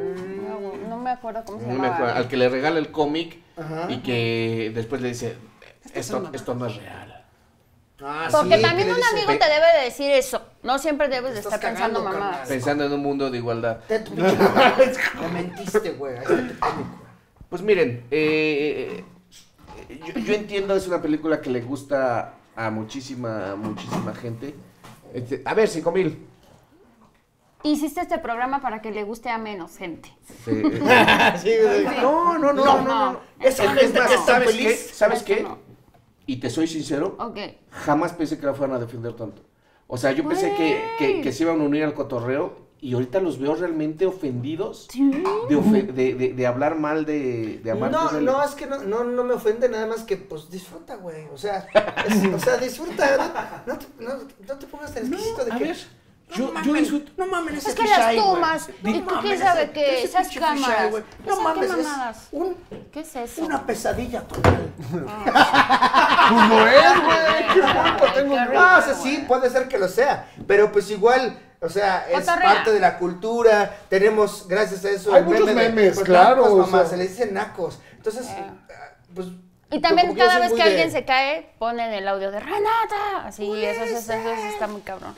D: No, no me acuerdo cómo se
A: No me
D: llamaba.
A: acuerdo, al que le regala el cómic
C: Ajá.
A: y que después le dice, esto, esto no es real.
C: Ah,
D: Porque
C: sí,
D: también
C: que le
D: un
C: dice,
D: amigo
A: "Ve-
D: te debe de decir eso. No siempre debes de
C: Estás
D: estar pensando
C: cagando,
D: mamadas.
C: carnal.
A: Pensando en un mundo de igualdad.
C: "Ten tu pinche madre". Me mentiste, güey. Ahí está tu cómic, güey.
A: Pues miren, eh, yo, yo entiendo, es una película que le gusta a muchísima, muchísima gente. Este, a ver, cinco mil.
D: Hiciste este programa para que le guste a menos gente.
C: Sí, güey.
A: No, no, no, no, no. no.
C: Esa
A: Es
C: gente
A: más,
C: que está
A: ¿sabes
C: feliz.
A: qué? ¿Sabes
D: Es que
A: qué?
D: no.
A: Y te soy sincero,
D: Ok.
A: jamás pensé que la fueran a defender tanto. O sea, yo pensé que, que, que se iban a unir al cotorreo y ahorita los veo realmente ofendidos de, ofe- de, de, de hablar mal de, de Amartya
C: No,
A: Duele.
C: no, es que no, no, no me ofende, nada más que, pues, disfruta, güey. O sea, es- o sea, disfruta. No, no, te, no, no te pongas tan exquisito de
A: a
C: que...
A: ver,
C: no
A: yo, yo
C: mames,
A: disfruto.
C: No mames, ese
D: Es que
C: fisheye,
D: las
C: güey.
D: tomas,
C: No
D: y tú
C: mames,
D: quién sabe
C: ese-
D: qué,
C: ese
D: esas
C: pinche fisheye,
D: cámaras.
C: güey.
D: ¿Esas
C: No
D: qué
C: mames, es
D: mamadas?
C: un,
D: ¿Qué es eso?
C: una pesadilla total.
E: Pues no es, güey. ¿Qué culpa tengo
D: Qué
E: yo?
D: horrible.
C: No, o sea, sí, puede ser que lo sea, pero pues igual, o sea, es
D: Cotorrea.
C: parte de la cultura, tenemos, gracias a eso,
E: Hay
C: el
E: muchos
C: meme de,
E: memes,
C: pues,
E: claro,
C: nacos,
E: o
C: mamá,
E: sea.
C: se le dicen nacos, entonces,
D: Eh.
C: ah, pues,
D: Y también
C: como que yo
D: cada
C: soy
D: vez
C: muy
D: que
C: de-
D: alguien se cae, ponen el audio de Renata. Así, eso, eso, eso, eso está muy cabrón.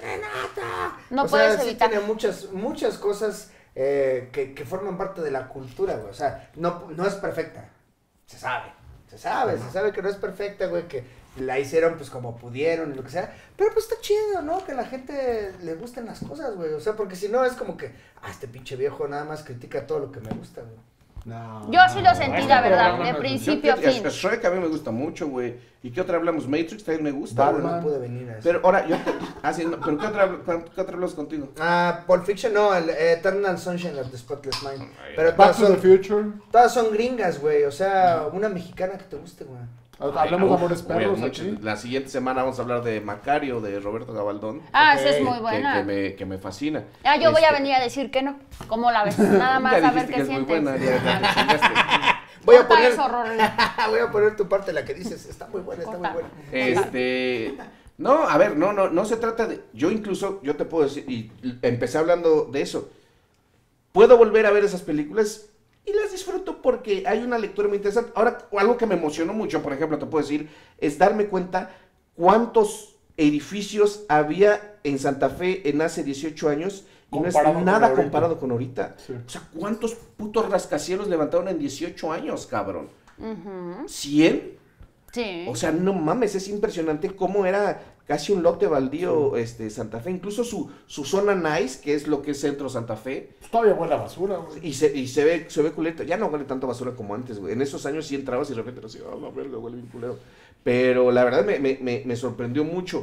D: No
C: o
D: puedes
C: sea, sí
D: evitar.
C: tiene muchas, muchas cosas eh, que, que forman parte de la cultura, güey. O sea, no, no es perfecta. Se sabe. Se sabe, se sabe que no es perfecta, güey, que la hicieron pues como pudieron y lo que sea. Pero pues está chido, ¿no? Que a la gente le gusten las cosas, güey. O sea, porque si no es como que, ah, este pinche viejo nada más critica todo lo que me gusta, güey.
E: No,
D: Yo sí lo sentí,
E: este
D: la verdad,
E: programa
D: de
E: no-
D: principio a
A: Yo-
D: fin.
A: Shrek a mí me gusta mucho, güey. ¿Y qué otra hablamos? Matrix también me gusta, güey.
C: No pude venir a eso.
A: Pero ahora, yo te... Ah, sí, no, pero ¿qué otra, hablo- qué otra hablamos contigo?
C: Ah, Pulp Fiction, no, el eh, Eternal Sunshine of the Spotless Mind. Pero
E: Back
C: todas
E: to the
C: son,
E: Future.
C: todas son gringas, güey. O sea, una mexicana que te guste, güey.
E: Hablamos de
A: Uf,
E: Amores
A: güey,
E: Perros
A: mucho.
E: aquí.
A: La siguiente semana vamos a hablar de Macario, de Roberto Gabaldón.
D: Ah,
C: Ok,
D: esa es muy
A: que-
D: buena.
A: Que, me, que me fascina.
D: Ah, yo voy a
A: Este,
D: venir a decir que no. ¿Cómo la ves? Nada más
A: ya
D: a ver
A: dijiste
D: qué
A: que es muy
D: sientes.
A: buena, ya- ya te chingaste.
C: Voy a
D: Corta
C: poner,
D: eso, Rorrito.
C: voy a poner tu parte, la que dices. Está muy buena, está muy
D: Corta.
C: buena.
A: Este, no, a ver, no, no, no se trata de, yo incluso, yo te puedo decir, y empecé hablando de eso, puedo volver a ver esas películas y las disfruto porque hay una lectura muy interesante. Ahora, algo que me emocionó mucho, por ejemplo, te puedo decir, es darme cuenta cuántos edificios había en Santa Fe en hace dieciocho años y no es
E: Comparado con
A: nada
E: ahorita.
A: comparado con ahorita.
E: Sí.
A: O sea, ¿cuántos putos rascacielos levantaron en dieciocho años, cabrón?
D: Ujú.
A: ¿cien?
D: Sí.
A: O sea, no mames, es impresionante cómo era casi un lote baldío este, Santa Fe. Incluso su, su zona nice, que es lo que es Centro Santa Fe,
E: Pues todavía huele a basura, güey.
A: y se, y se ve, se ve culero. Ya no huele tanto a basura como antes, güey. En esos años sí entrabas y de repente así, ah, la verga, huele bien culero. Pero la verdad me, me, me, me sorprendió mucho.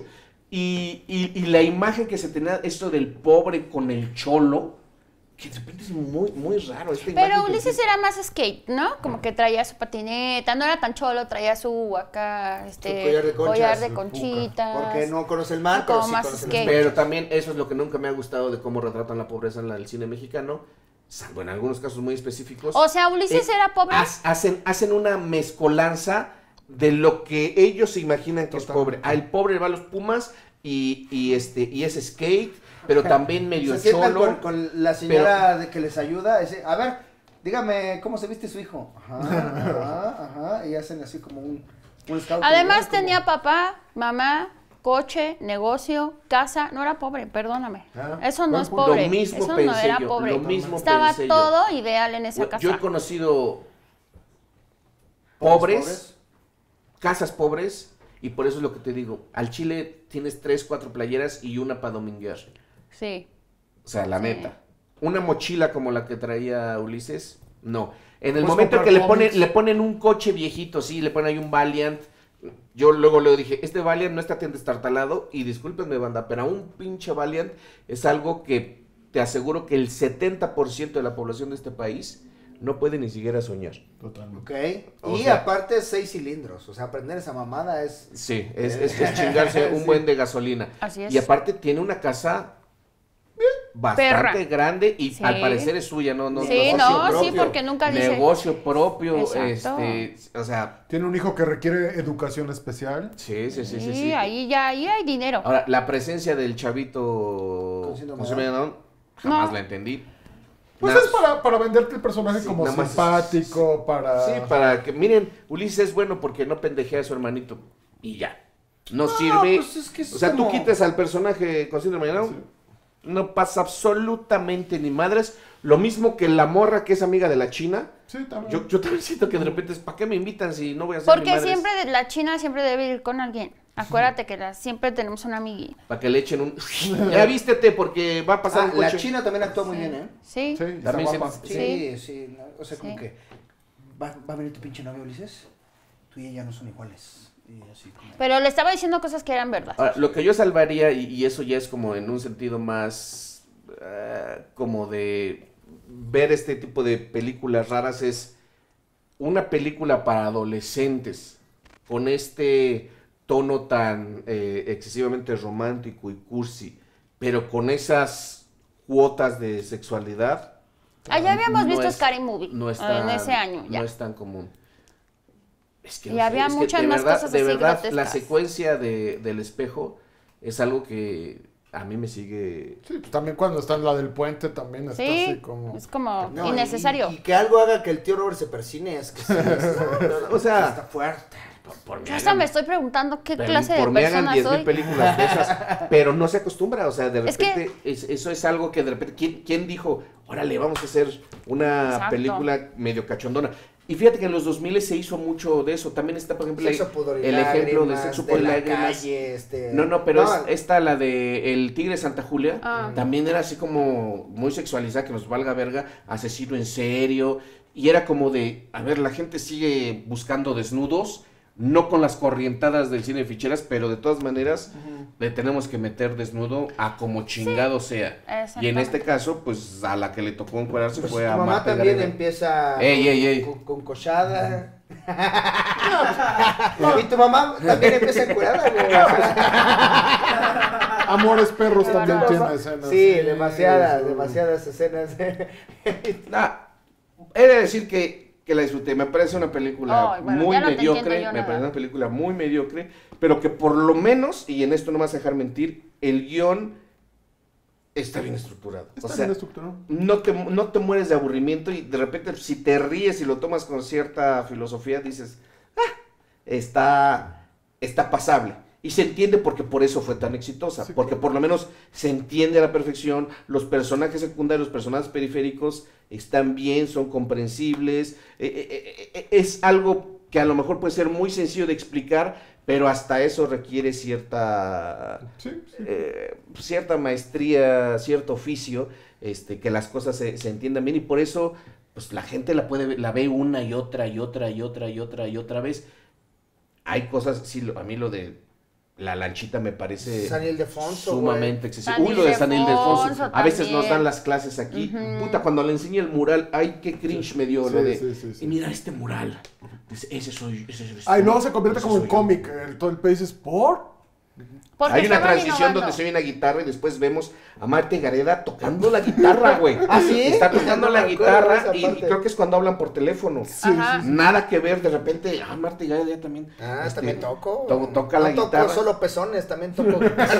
A: Y, y, y la imagen que se tenía, esto del pobre con el cholo, que de repente es muy, muy raro. Esta imagen
D: Pero
A: que-
D: Ulises era más skate, ¿no? Como que traía su patineta, no era tan cholo, traía su acá, este,
C: Su collar de conchas,
D: collar de
C: su
D: conchitas.
C: Porque no conoce el mar,
D: No,
C: pero
D: como
C: sí
D: más
C: conoce el
D: skate.
A: Pero también eso es lo que nunca me ha gustado de cómo retratan la pobreza en la- el cine mexicano, salvo en algunos casos muy específicos.
D: O sea, Ulises
A: Eh,
D: era pobre.
A: ha- hacen, hacen una mezcolanza de lo que ellos se imaginan que es pobre. Ah, el pobre va a los Pumas y, y este y es skate, pero también medio
C: Se sientan
A: cholo.
C: con, con la señora de que les ayuda. Dice, a ver, dígame cómo se viste su hijo. Ajá, ajá, ajá. Y hacen así como un, un scout.
D: Además
C: ¿no? Como-
D: tenía papá, mamá, coche, negocio, casa. No era pobre, perdóname.
E: Ah,
D: Eso no
E: buen
D: es
E: punto.
D: pobre.
A: Lo mismo
D: Eso no
A: pensé
D: era
A: yo,
D: pobre.
A: lo mismo
D: Estaba
A: pensé yo.
D: todo ideal en esa casa.
A: Yo he conocido
C: ¿Pobres,
A: pobres, casas pobres, y por eso es lo que te digo. Al Chile tienes tres, cuatro playeras y una para dominguear.
D: Sí.
A: O sea, la
D: Sí.
A: neta. Una mochila como la que traía Ulises, no. En el
E: Puedes
A: momento
E: comprar
A: que le
E: cómics.
A: ponen, le ponen un coche viejito, sí, le ponen ahí un Valiant. Yo luego le dije, este Valiant no está tan destartalado, y discúlpenme, banda, pero un pinche Valiant es algo que te aseguro que el setenta por ciento de la población de este país no puede ni siquiera soñar.
E: Totalmente.
C: Ok.
A: O
C: Y
A: sea-
C: aparte seis cilindros. O sea, aprender esa mamada es...
A: Sí, es, es- es chingarse un
C: Sí.
A: buen de gasolina.
D: Así es.
A: Y aparte tiene una casa bastante
D: Perra.
A: grande y
D: Sí.
A: al parecer es suya, no, no.
D: Sí,
A: negocio
D: no, sí,
A: propio.
D: porque nunca dice.
A: Negocio propio,
D: Exacto.
A: este, o sea,
E: Tiene un hijo que requiere educación especial.
A: sí, sí, sí,
D: Sí,
A: sí, sí.
D: ahí ya, ahí hay dinero.
A: Ahora, la presencia del chavito
C: Con síndrome
A: con síndrome de Down, jamás
D: No.
A: la entendí.
E: Pues
A: Nada-
E: es para, para venderte el personaje
A: Sí,
E: como
A: nada más es-
E: simpático, para...
A: Sí, para que, miren, Ulises es bueno porque no pendejea a su hermanito y ya. No, sirve.
C: pues es que es
A: o sea, tú
C: como-
A: quitas al personaje con síndrome de Down,
E: Sí.
A: no pasa absolutamente ni madres. Lo mismo que la morra que es amiga de la China.
E: Sí, también.
A: Yo, yo también siento que de repente es, ¿para qué me invitan si no voy a hacer ni
D: Porque
A: madres?
D: siempre de- la China siempre debe ir con alguien. Acuérdate que la- siempre tenemos una amiguita.
A: Para que le echen un... Ya vístete porque va a pasar
C: Ah,
A: un
C: la
A: coche.
C: China también actúa muy bien, ¿eh?
D: Sí.
E: Sí, está
A: También
E: guapa.
A: siento-
C: Sí, sí. no, O sea, como
D: Sí.
C: que... ¿Va, ¿Va a venir tu pinche novio, Ulises? Tú y ella no son iguales. Y así como...
D: Pero le estaba diciendo cosas que eran verdad.
A: Ahora, lo que yo salvaría, y, y eso ya es como en un sentido más eh, como de ver este tipo de películas raras, es una película para adolescentes con este tono tan eh, excesivamente romántico y cursi, pero con esas cuotas de sexualidad.
D: Allá habíamos
A: no
D: visto
A: es-
D: Scary Movie
A: no es
D: en
A: tan-
D: ese año ya.
A: No es tan común. Es que
D: Y
A: no sé,
D: había
A: es que
D: muchas
A: de
D: más
A: verdad,
D: cosas
A: de
D: así
A: verdad, la
D: grotescas.
A: secuencia de, del espejo es algo que a mí me sigue...
E: Sí, pues también cuando está en la del puente también está
D: Sí,
E: así como...
D: es como
C: No,
D: innecesario.
C: Y, y que algo haga que el tío Robert se persine es que sí, es-
A: O sea,
C: está fuerte.
A: por mí
D: Yo hasta
A: hagan-
D: me estoy preguntando qué
A: por-
D: clase de
A: por mí hagan
D: persona
A: diez mil
D: soy.
A: películas de esas, pero no se acostumbra, o sea, de
D: Es que-
A: repente es- eso es algo que de repente, ¿quién, quién dijo, órale, vamos a hacer una
D: Exacto.
A: película medio cachondona? Y fíjate que en los dos mil se hizo mucho de eso, también está, por ejemplo,
C: Sexo, pudor y
A: el ejemplo de
C: lágrimas,
A: Sexo,
C: de
A: Pudor y
C: la
A: Lágrimas.
C: calle, este...
A: No, no, pero
C: No,
A: es, esta, la de El Tigre de Santa Julia,
D: Ah.
A: también era así como muy sexualizada, que nos valga verga, asesino en serio, y era como de, a ver, la gente sigue buscando desnudos, no con las corrientadas del cine de ficheras, pero de todas maneras le tenemos que meter desnudo a como chingado sea. Y en
D: exactamente.
A: este caso, pues a la que le tocó encuadrarse
C: Pues
A: fue
C: tu
A: a
C: mamá
A: Marta
C: también
A: Gareda.
C: empieza
A: Ey,
C: con,
A: ey, ey.
C: con- con cochada. Y tu mamá también empieza encuerada, güey.
E: Amores Perros también
C: Mamá-
E: tiene escenas.
C: Sí, demasiadas,
E: sí.
C: demasiadas escenas.
A: Nah, he de decir que, que la disfruté. Me parece una película
D: Ay, bueno,
A: muy
D: ya no te
A: mediocre.
D: entiendo yo
A: Me
D: nada.
A: parece una película muy mediocre. Pero que por lo menos, y en esto no me vas a dejar mentir, el guión está bien estructurado.
E: Está
A: o sea,
E: bien estructurado.
A: no te, no te mueres de aburrimiento y de repente si te ríes y lo tomas con cierta filosofía, dices, ah, está, está pasable. Y se entiende porque por eso fue tan exitosa,
E: Sí,
A: porque
E: claro.
A: por lo menos se entiende a la perfección, los personajes secundarios, los personajes periféricos están bien, son comprensibles, eh, eh, eh, es algo que a lo mejor puede ser muy sencillo de explicar, pero hasta eso requiere cierta,
E: Sí, sí.
A: eh, cierta maestría, cierto oficio, este, que las cosas se, se entiendan bien y por eso pues la gente la puede ver- la ve una y otra y otra y otra y otra y otra vez. Hay cosas, sí, lo- a mí lo de la lanchita me parece
C: San Ildefonso,
A: sumamente excesivo.
D: San
A: Uy, lo de San Ildefonso.
D: Ildefonso
A: A veces nos
D: también.
A: dan las clases aquí.
D: Ujú.
A: Puta, cuando le enseñé el mural, ay, qué cringe me dio
E: Sí,
A: lo de.
E: sí, sí, sí.
A: Y mira este mural. Dice, ese soy, ese soy
E: Ay,
A: tú,
E: luego se convierte
A: ese
E: como en
A: soy yo".
E: cómic. El, todo el país es por.
D: Porque
A: Hay una
D: estaban
A: transición
D: innovando.
A: donde se oye una guitarra y después vemos a Marta Gareda tocando la guitarra, güey.
C: ¿Ah, sí?
A: Está tocando
C: No
A: la
C: me acuerdo de
A: guitarra
C: esa
A: y, y
C: parte.
A: creo que es cuando hablan por teléfono.
D: Ajá.
A: Nada que ver, de repepente, ah, Marta Gareda ya también.
C: Ah,
A: este,
C: también toco.
A: to- toca
C: no
A: la
C: toco
A: guitarra.
C: solo pezones, también toco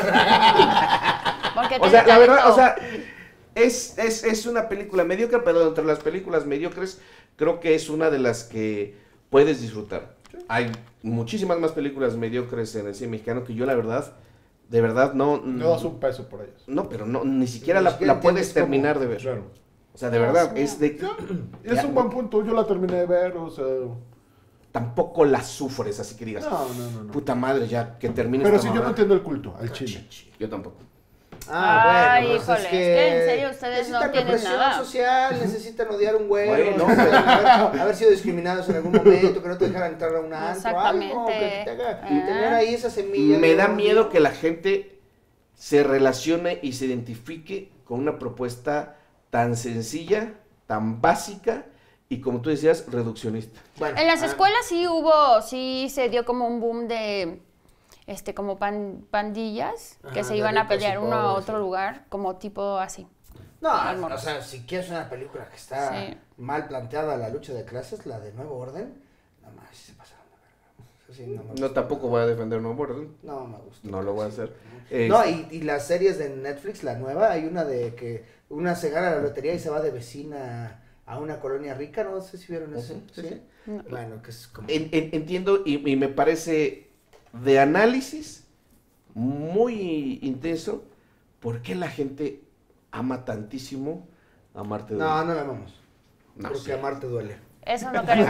C: guitarra.
D: Porque
A: O
D: tiene
A: sea, la verdad,
D: talento.
A: o sea, es, es, es una película mediocre, pero entre las películas mediocres, creo que es una de las que puedes disfrutar. Hay muchísimas más películas mediocres en el cine mexicano que yo, la verdad, de verdad, no.
E: No das un peso por ellas.
A: No, pero no, ni siquiera
C: Ni
A: la,
C: siquiera
A: la puedes
C: entiendes cómo.
A: terminar de ver.
E: Claro.
A: O sea, de
D: Dios
A: verdad,
D: mío.
A: es de.
E: Es
A: Ya,
E: un buen punto. Yo la terminé de ver, o sea.
A: Tampoco la sufres, así que digas.
E: No, no, no. no.
A: Puta madre, ya que termine
E: Pero
A: esta
E: sí, yo no
A: mamada".
E: entiendo el culto al chile.
A: Yo tampoco.
C: Ah,
D: Ay,
C: bueno, pues
D: híjole, es que en serio ustedes no
C: necesitan
D: tienen
C: represión
D: nada.
C: social, necesitan odiar a un güey,
A: Bueno,
C: haber,
A: pero-
C: haber sido discriminados en algún momento, que no te dejaran entrar a un antro, algo, que te haga
D: Exactamente.
C: tener ahí esa semilla.
A: Me
C: de
A: da
C: odio.
A: miedo que la gente se relacione y se identifique con una propuesta tan sencilla, tan básica y como tú decías, reduccionista.
C: Bueno,
D: En las
C: ah,
D: escuelas sí hubo, sí se dio como un boom de, este, como pan- pandillas que
C: Ajá,
D: se
C: de
D: iban a
C: ricos y
D: pelear uno a
C: pobres,
D: otro
C: sí.
D: lugar, como tipo así.
C: No,
D: Al
C: o sea, si quieres una película que está
D: Sí.
C: mal planteada la lucha de clases, la de Nuevo Orden, no más, se pasaron de verga. Eso sí, no, me
A: No,
C: gusta.
A: tampoco voy a defender Nuevo Orden.
C: No me gusta.
A: No lo voy a hacer.
C: No,
A: Eh,
C: y, y las series de Netflix, la nueva, hay una de que una se gana la lotería y se va de vecina a una colonia rica, no sé si vieron eso.
A: Ujú, sí,
C: ¿Sí?
A: sí.
D: No.
C: Bueno, que es como...
A: en- en- entiendo y, y me parece de análisis muy intenso por qué la gente ama tantísimo a Marta
C: No,
A: Duele.
C: no la amamos.
A: No,
C: porque
A: sí.
C: amarte duele.
D: Eso no queremos.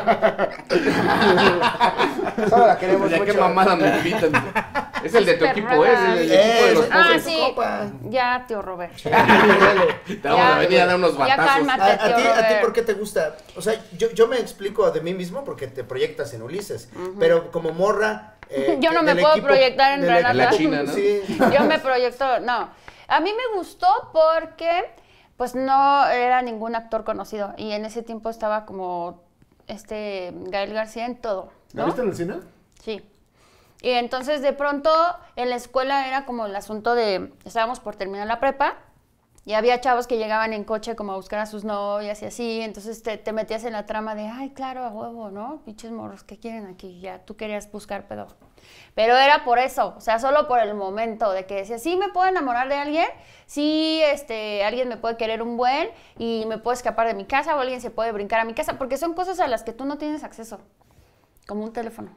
C: Solo la queremos
A: Ya
C: mucho.
A: qué mamada me invitan. Es el de tu
D: Es
A: equipo,
D: perra.
A: ¿eh? Es el equipo de los
C: Eh,
D: Ah,
A: pobres.
D: sí.
C: Copa.
D: Ya, tío Robert.
A: Te vamos a venir a dar unos
D: Ya
A: batazos.
D: cálmate.
C: ¿A, a
D: tío
C: ti, ¿A ti
D: Robert.
C: por qué te gusta? O sea, yo, yo me explico de mí mismo porque te proyectas en Ulises, pero como morra... eh,
D: Yo no
C: que
D: me
C: del
D: puedo
C: equipo-
D: proyectar en
C: del
D: Renata.
A: La china, ¿no?
C: Sí.
D: Yo me proyecto, no. A mí me gustó porque pues no era ningún actor conocido y en ese tiempo estaba como este Gael García en todo,
E: ¿La
D: ¿no?
E: viste en el cine?
D: Sí. Y entonces de pronto en la escuela era como el asunto de, estábamos por terminar la prepa y había chavos que llegaban en coche como a buscar a sus novias y así, entonces te, te metías en la trama de, ay, claro, a huevo, ¿no? Pinches morros, ¿qué quieren aquí? Ya, tú querías buscar pedo. Pero era por eso, o sea, solo por el momento de que decía, sí me puedo enamorar de alguien, sí, este, alguien me puede querer un buen y me puedo escapar de mi casa o alguien se puede brincar a mi casa, porque son cosas a las que tú no tienes acceso, como un teléfono.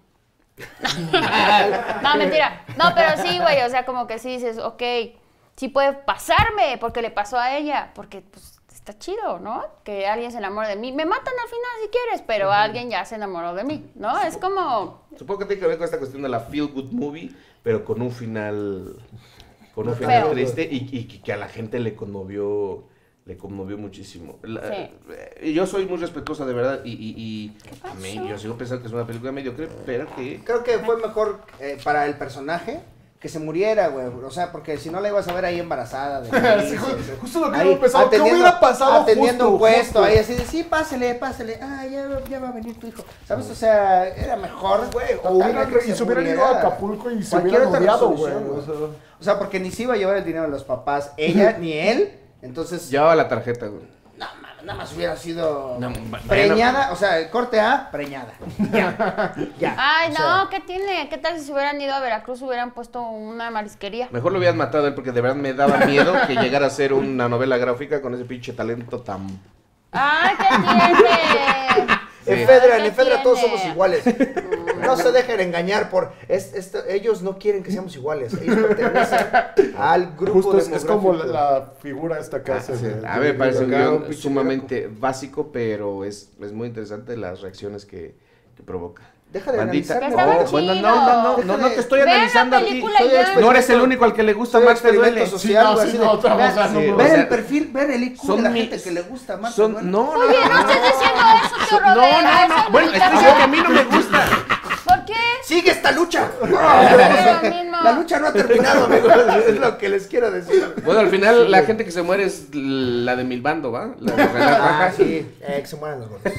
D: No, mentira. No, pero sí, güey, o sea, como que sí dices, ok, sí puede pasarme, porque le pasó a ella, porque pues está chido, ¿no? Que alguien se enamore de mí. Me matan al final si quieres, pero uh-huh. alguien ya se enamoró de mí, ¿no? Supongo, es como...
A: Supongo que tiene que ver con esta cuestión de la feel good movie, pero con un final... Con un final Feo. triste y, y que a la gente le conmovió... Le conmovió muchísimo. La, sí. Yo soy muy respetuosa, de verdad, y, y, y a mí, yo sigo pensando que es una película mediocre, pero que...
C: Creo que fue mejor eh, para el personaje que se muriera, güey. O sea, porque si no la ibas a ver ahí embarazada. De
E: sí, justo lo que yo pensaba, ¿qué hubiera pasado
C: atendiendo
E: justo,
C: un puesto
E: justo.
C: ahí así de, sí, pásele, pásele. Ah, ya, ya va a venir tu hijo. ¿Sabes? O sea, era mejor, güey.
E: O hubiera, y se hubiera ido a Acapulco y se hubiera odiado, güey.
C: O, sea, o sea, porque ni se iba a llevar el dinero de los papás, ella ni él. Entonces...
A: Llevaba la tarjeta, güey.
C: No, nada más hubiera sido
A: no,
C: preñada,
A: bueno.
C: O sea, corte A, preñada. Ya, ya.
D: Ay,
C: o
D: no,
C: sea,
D: ¿qué tiene? ¿Qué tal si se hubieran ido a Veracruz, hubieran puesto una marisquería?
A: Mejor lo hubieran matado a él porque de verdad me daba miedo que llegara a ser una novela gráfica con ese pinche talento tan...
D: Ay, ¿qué tiene?
C: Sí. En Fedra, en Fedra todos somos iguales. No se dejen engañar por es, es, ellos no quieren que seamos iguales. Ellos pertenecen al grupo
E: Justo es,
C: demográfico.
E: es como la, la figura esta que hace.
A: Ah, sí.
E: de,
A: a ver, parece un guión
C: un
A: sumamente básico, pero es, es muy interesante las reacciones que, que provoca.
C: Deja de
A: Bandita.
C: analizar.
A: Oh, bueno, no, no, no, no, no te estoy
D: Ve
A: analizando
D: la
A: a ti.
D: película
A: Soy
D: ya.
A: no eres el único al que le gusta
C: Soy
A: Más te
C: experimento
A: duele.
C: social,
E: Sí, no,
C: así
E: sí,
C: de-
E: no, otra
C: ver-
E: cosa, no,
C: ver
E: no,
C: el
A: o sea,
C: perfil, ver el I Q
A: son
C: de la
A: mi-
C: gente que le gusta más.
A: Son,
C: ¿no?
A: no, no,
D: Oye, no estés diciendo eso, tío
A: no,
D: Robert.
A: no, no,
D: Eso
A: bueno,
D: no
A: estoy diciendo que a mí no me gusta.
D: ¿Por qué?
C: ¡Sigue esta lucha!
D: Es lo mismo.
C: La lucha no ha terminado, amigos. Es lo que les quiero decir.
A: Bueno, al final la gente que se muere es la de Milbando, ¿va? La de Renato.
C: Ah, sí. Eh, que se mueran los gordos.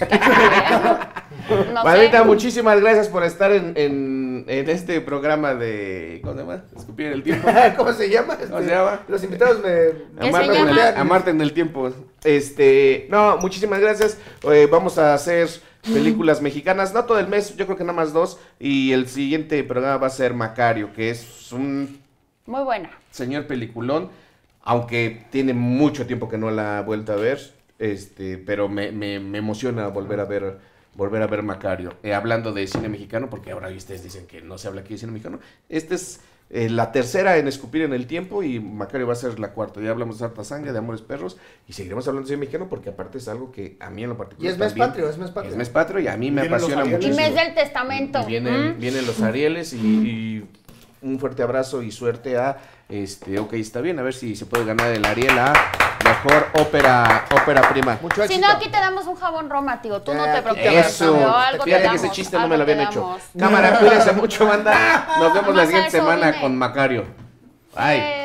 D: No
A: Bandita,
D: sé.
A: muchísimas gracias por estar en, en, en este programa de... ¿Cómo se llama? Escupir en el tiempo.
C: ¿Cómo se llama?
A: ¿Cómo se llama?
C: Los invitados me...
D: ¿Qué
A: Amarte
D: se
A: en, el,
D: llama?
A: amarte en el tiempo. Este, no, muchísimas gracias. Eh, vamos a hacer películas mexicanas, no todo el mes, yo creo que nada más dos. Y el siguiente programa va a ser Macario, que es un
D: Muy buena.
A: señor peliculón, aunque tiene mucho tiempo que no la he vuelto a ver, este, pero me, me, me emociona volver a ver, volver a ver Macario. Eh, hablando de cine mexicano, porque ahora ustedes dicen que no se habla aquí de cine mexicano, este es eh, la tercera en Escupir en el Tiempo y Macario va a ser la cuarta. Ya hablamos de Harta Sangre, de Amores Perros y seguiremos hablando de cine mexicano porque aparte es algo que a mí en lo particular
C: Y es mes
A: también-
C: patrio, es mes patrio.
A: Es mes patrio y a mí me
E: Vienen los
A: apasiona
E: Arieles.
D: Y
A: muchísimo.
D: mes del testamento.
A: Y vienen,
D: ¿Mm?
A: vienen los Arieles y, y un fuerte abrazo y suerte a este, ok, está bien, a ver si se puede ganar el Ariel a mejor ópera, ópera prima.
C: Mucho
D: Si
C: éxito.
D: no, aquí te damos un jabón Roma, tío. Tú no
C: Eh,
D: te
C: aquí te
D: preocupes.
A: Eso,
D: amigo, algo te
A: fíjate que
D: damos,
A: ese chiste no
D: algo
A: me lo
D: te
A: habían hecho.
D: damos.
A: Cámara, cuídense mucho, banda. Nos vemos la
D: Nomás a
A: siguiente
D: eso
A: semana
D: vine.
A: con Macario. Bye.
D: Eh.